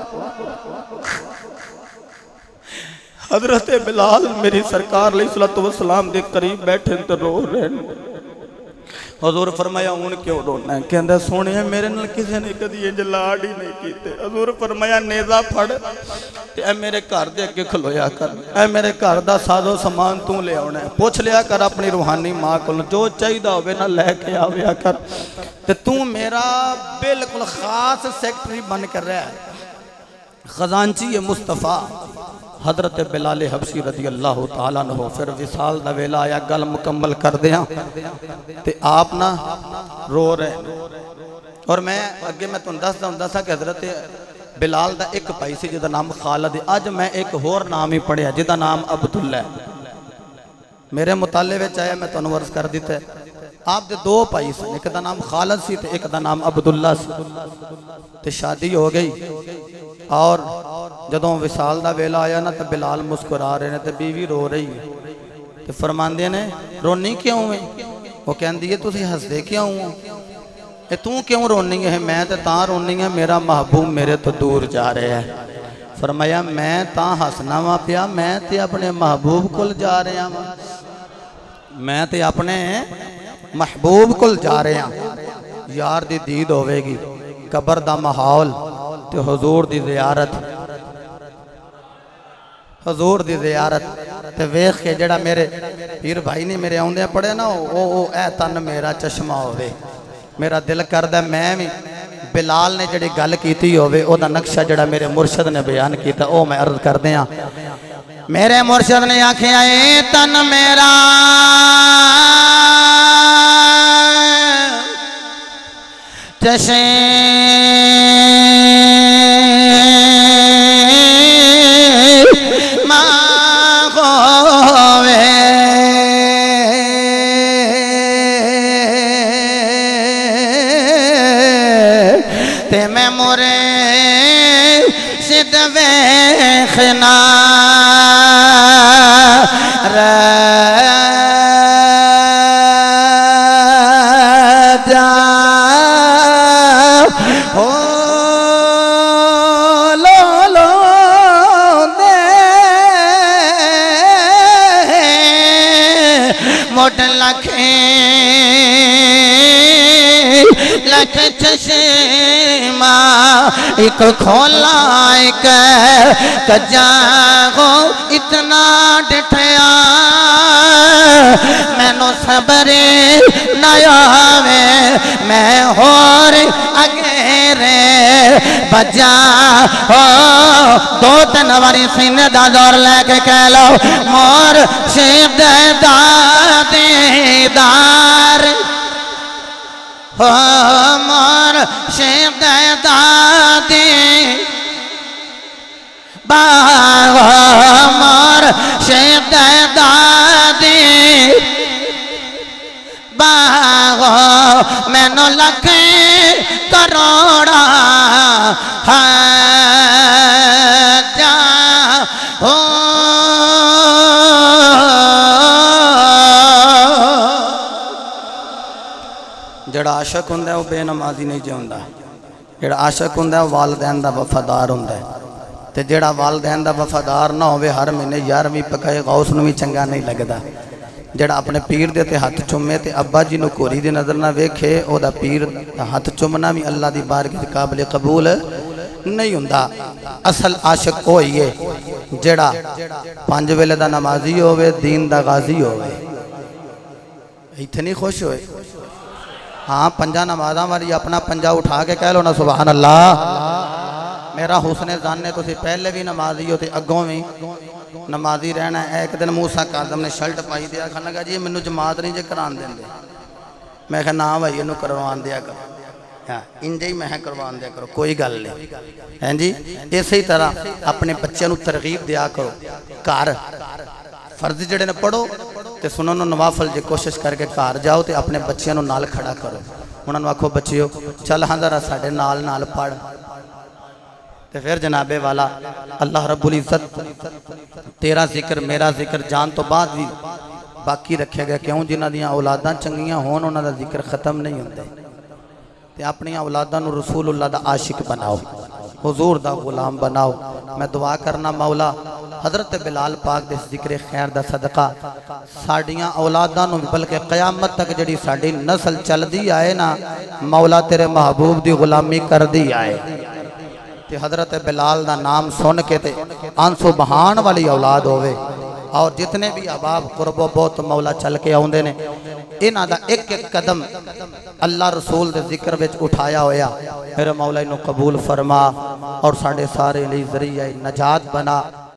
Speaker 1: हजरत बिलाल मेरी सरकार अलैहिस्सलातु वस्सलाम दे करीब बैठे तो रो रहे हैं। हजूर फरमाया हुण क्यों रोना है? कहंदा सोहणिया मेरे नाल किसी ने कदी इंज लाड ही नहीं कीते। हजूर फरमाया नेज़ा फड़ ते ए मेरे घर दे अगे खलोया कर, ए मेरे घर दा साजो समान तू ले आउणा है। पुछ लिया कर अपनी रूहानी मां कोल, जो चाहिदा होवे ना लैके आविया कर। ते तू मेरा बिल्कुल खास सेक्रेटरी बन कर रहा है, खजांची है मुस्तफ़ा। हजरत बिलाल हबशी रदी अल्लाह तआला अन्हु फिर विसाल दा वेला आया, गल मुकम्मल कर दिया ते आप ना रो रहे। और मैं अगे मैं तुहानू दसदा हुंदा सा कि हजरत बिलाल दा एक भाई सी जिहदा नाम खालिद है। अज मैं एक होर नाम ही पढ़िया जिहदा नाम अब्दुल्ला है। मेरे मुताले विच आया, मैं तुहानू अर्ज कर दिता है। आप दे दो भाई सन, एक दा नाम खालिद सी ते एक दा नाम अब्दुल्ला सी। ते शादी हो गई और जदों विसाल दा वेला आया ना तो बिलाल मुस्कुरा रहे ने ते बीवी रो रही है। ते फरमांदे ने रोनी क्यों है? वो कहंदी है तुसीं हसदे क्यों हो? ए तू क्यों रोनी है? मैं तो तां रोनी है मेरा महबूब मेरे तो दूर जा रहा है। फरमाया मैं तां हसना वा पिया, मैं ते अपने महबूब कोल जा रहा वा, मैं ते अपने महबूब कोल जा रहा। यार दी दीद होवेगी, कबर दा माहौल ते हुजूर दी ज़ियारत। हजूर दी ज़ियारत ते वेख के जड़ा मेरे पीर भाई ने मेरे आउंदे पढ़े ना ओ ओ ए तन मेरा चश्मा होवे। मेरा दिल करदा मैं भी बिलाल ने जड़ी गल कीती होवे ओदा नक्शा जड़ा मेरे मुर्शद ने बयान कीता ओ मैं अर्ज कर दियां। मेरे मुर्शद ने आखिया ए तन मेरा चश्मा ते मैं मोरे सिद वेखना राजा हो लो लो दे मोट लखे लख चश्मा एक खोला एक कजा हो इतना डिठया मैनू सबरे नया में मैं होर अगेरे बजा हो दो तीन बारी सीने दा जोर लेके कह लो मोर शिव दीदार हो मोर शिव दादी बाहो मोर शिव दादी बाहो मैनू लखे करोड़ा है जा हो जड़ा आशक हुंदा है बेनमाजी नहीं जिउंदा। जड़ा आशक हुंदा है वालदैन दा वफादार हुंदा है ते जड़ा वालदैन दा वफादार ना होवे हर महीने यारवीं पकाए गौस नूं भी चंगा नहीं लगदा। जड़ा अपने पीर दे ते हथ चुमे ते अब्बा जी नूं कोरी दी नज़र ना वेखे ओदा पीर दा हथ चुमना भी अल्लाह दी बारगाह च काबिल कबूल नहीं हुंदा। असल आशक ओ ही है जड़ा पंज वेले दा नमाजी होवे दीन दा गाजी होवे। इत्थे नहीं खुश होए हाँ पंजा नमाजा वाली अपना पंजा उठा के कह लो ना सुभान अल्लाह। मेरा हुस्ने जान ने तुसी पहले भी नमाजी हो ते अगों भी नमाजी रहना है। एक दिन मूसा कादम ने शर्ट पाई दिया आखन लगा जी मैनू जमात नहीं जे करान देंदे। मैं कहा ना भाई इनू करवान दिया करो हाँ इंज ही मैं करवान दिया करो कोई गल नहीं है जी। इसी तरह अपने बच्चों को तरगीब दिया करो। घर फर्ज जड़े ने पढ़ो तो सुनो नवाफल जो कोशिश करके घर जाओ तो अपने बच्चों नाल खड़ा करो। उन्होंने आखो बच्चियो चल हाँ जरा साढ़े नाल नाल पढ़ तो फिर जनाबे वाला अल्लाह रब्बुल इज़्ज़त तेरा जिक्र मेरा जिक्र जान तो बाद भी बाकी रखे गया। क्यों जिन्हां दियां औलादां चंगियां होण उन्हां दा जिक्र खत्म नहीं हुंदा। ते अपनी औलादां नूं रसूलुल्लाह दा आशिक बनाओ हुजूर दा गुलाम बनाओ। मैं दुआ करना मौला हज़रत बिलाल पाक दे जिक्र खैर दा सदका साडियां औलादां नूं बल्कि क़यामत तक जिहड़ी साडी नस्ल चलदी आए ना मौला तेरे महबूब दी गुलामी करदी आए ते हज़रत बिलाल दा नाम सुन के ते आंसू बहान वाली औलाद होवे। और जितने भी अहबाब कुर्बो बहुत मौला चल के आउंदे ने इन्हां दा एक एक कदम अल्लाह रसूल दे जिक्र विच उठाया होया मेरे मौला इनू कबूल फरमा और साडे सारे लई ज़रिया नजात बना।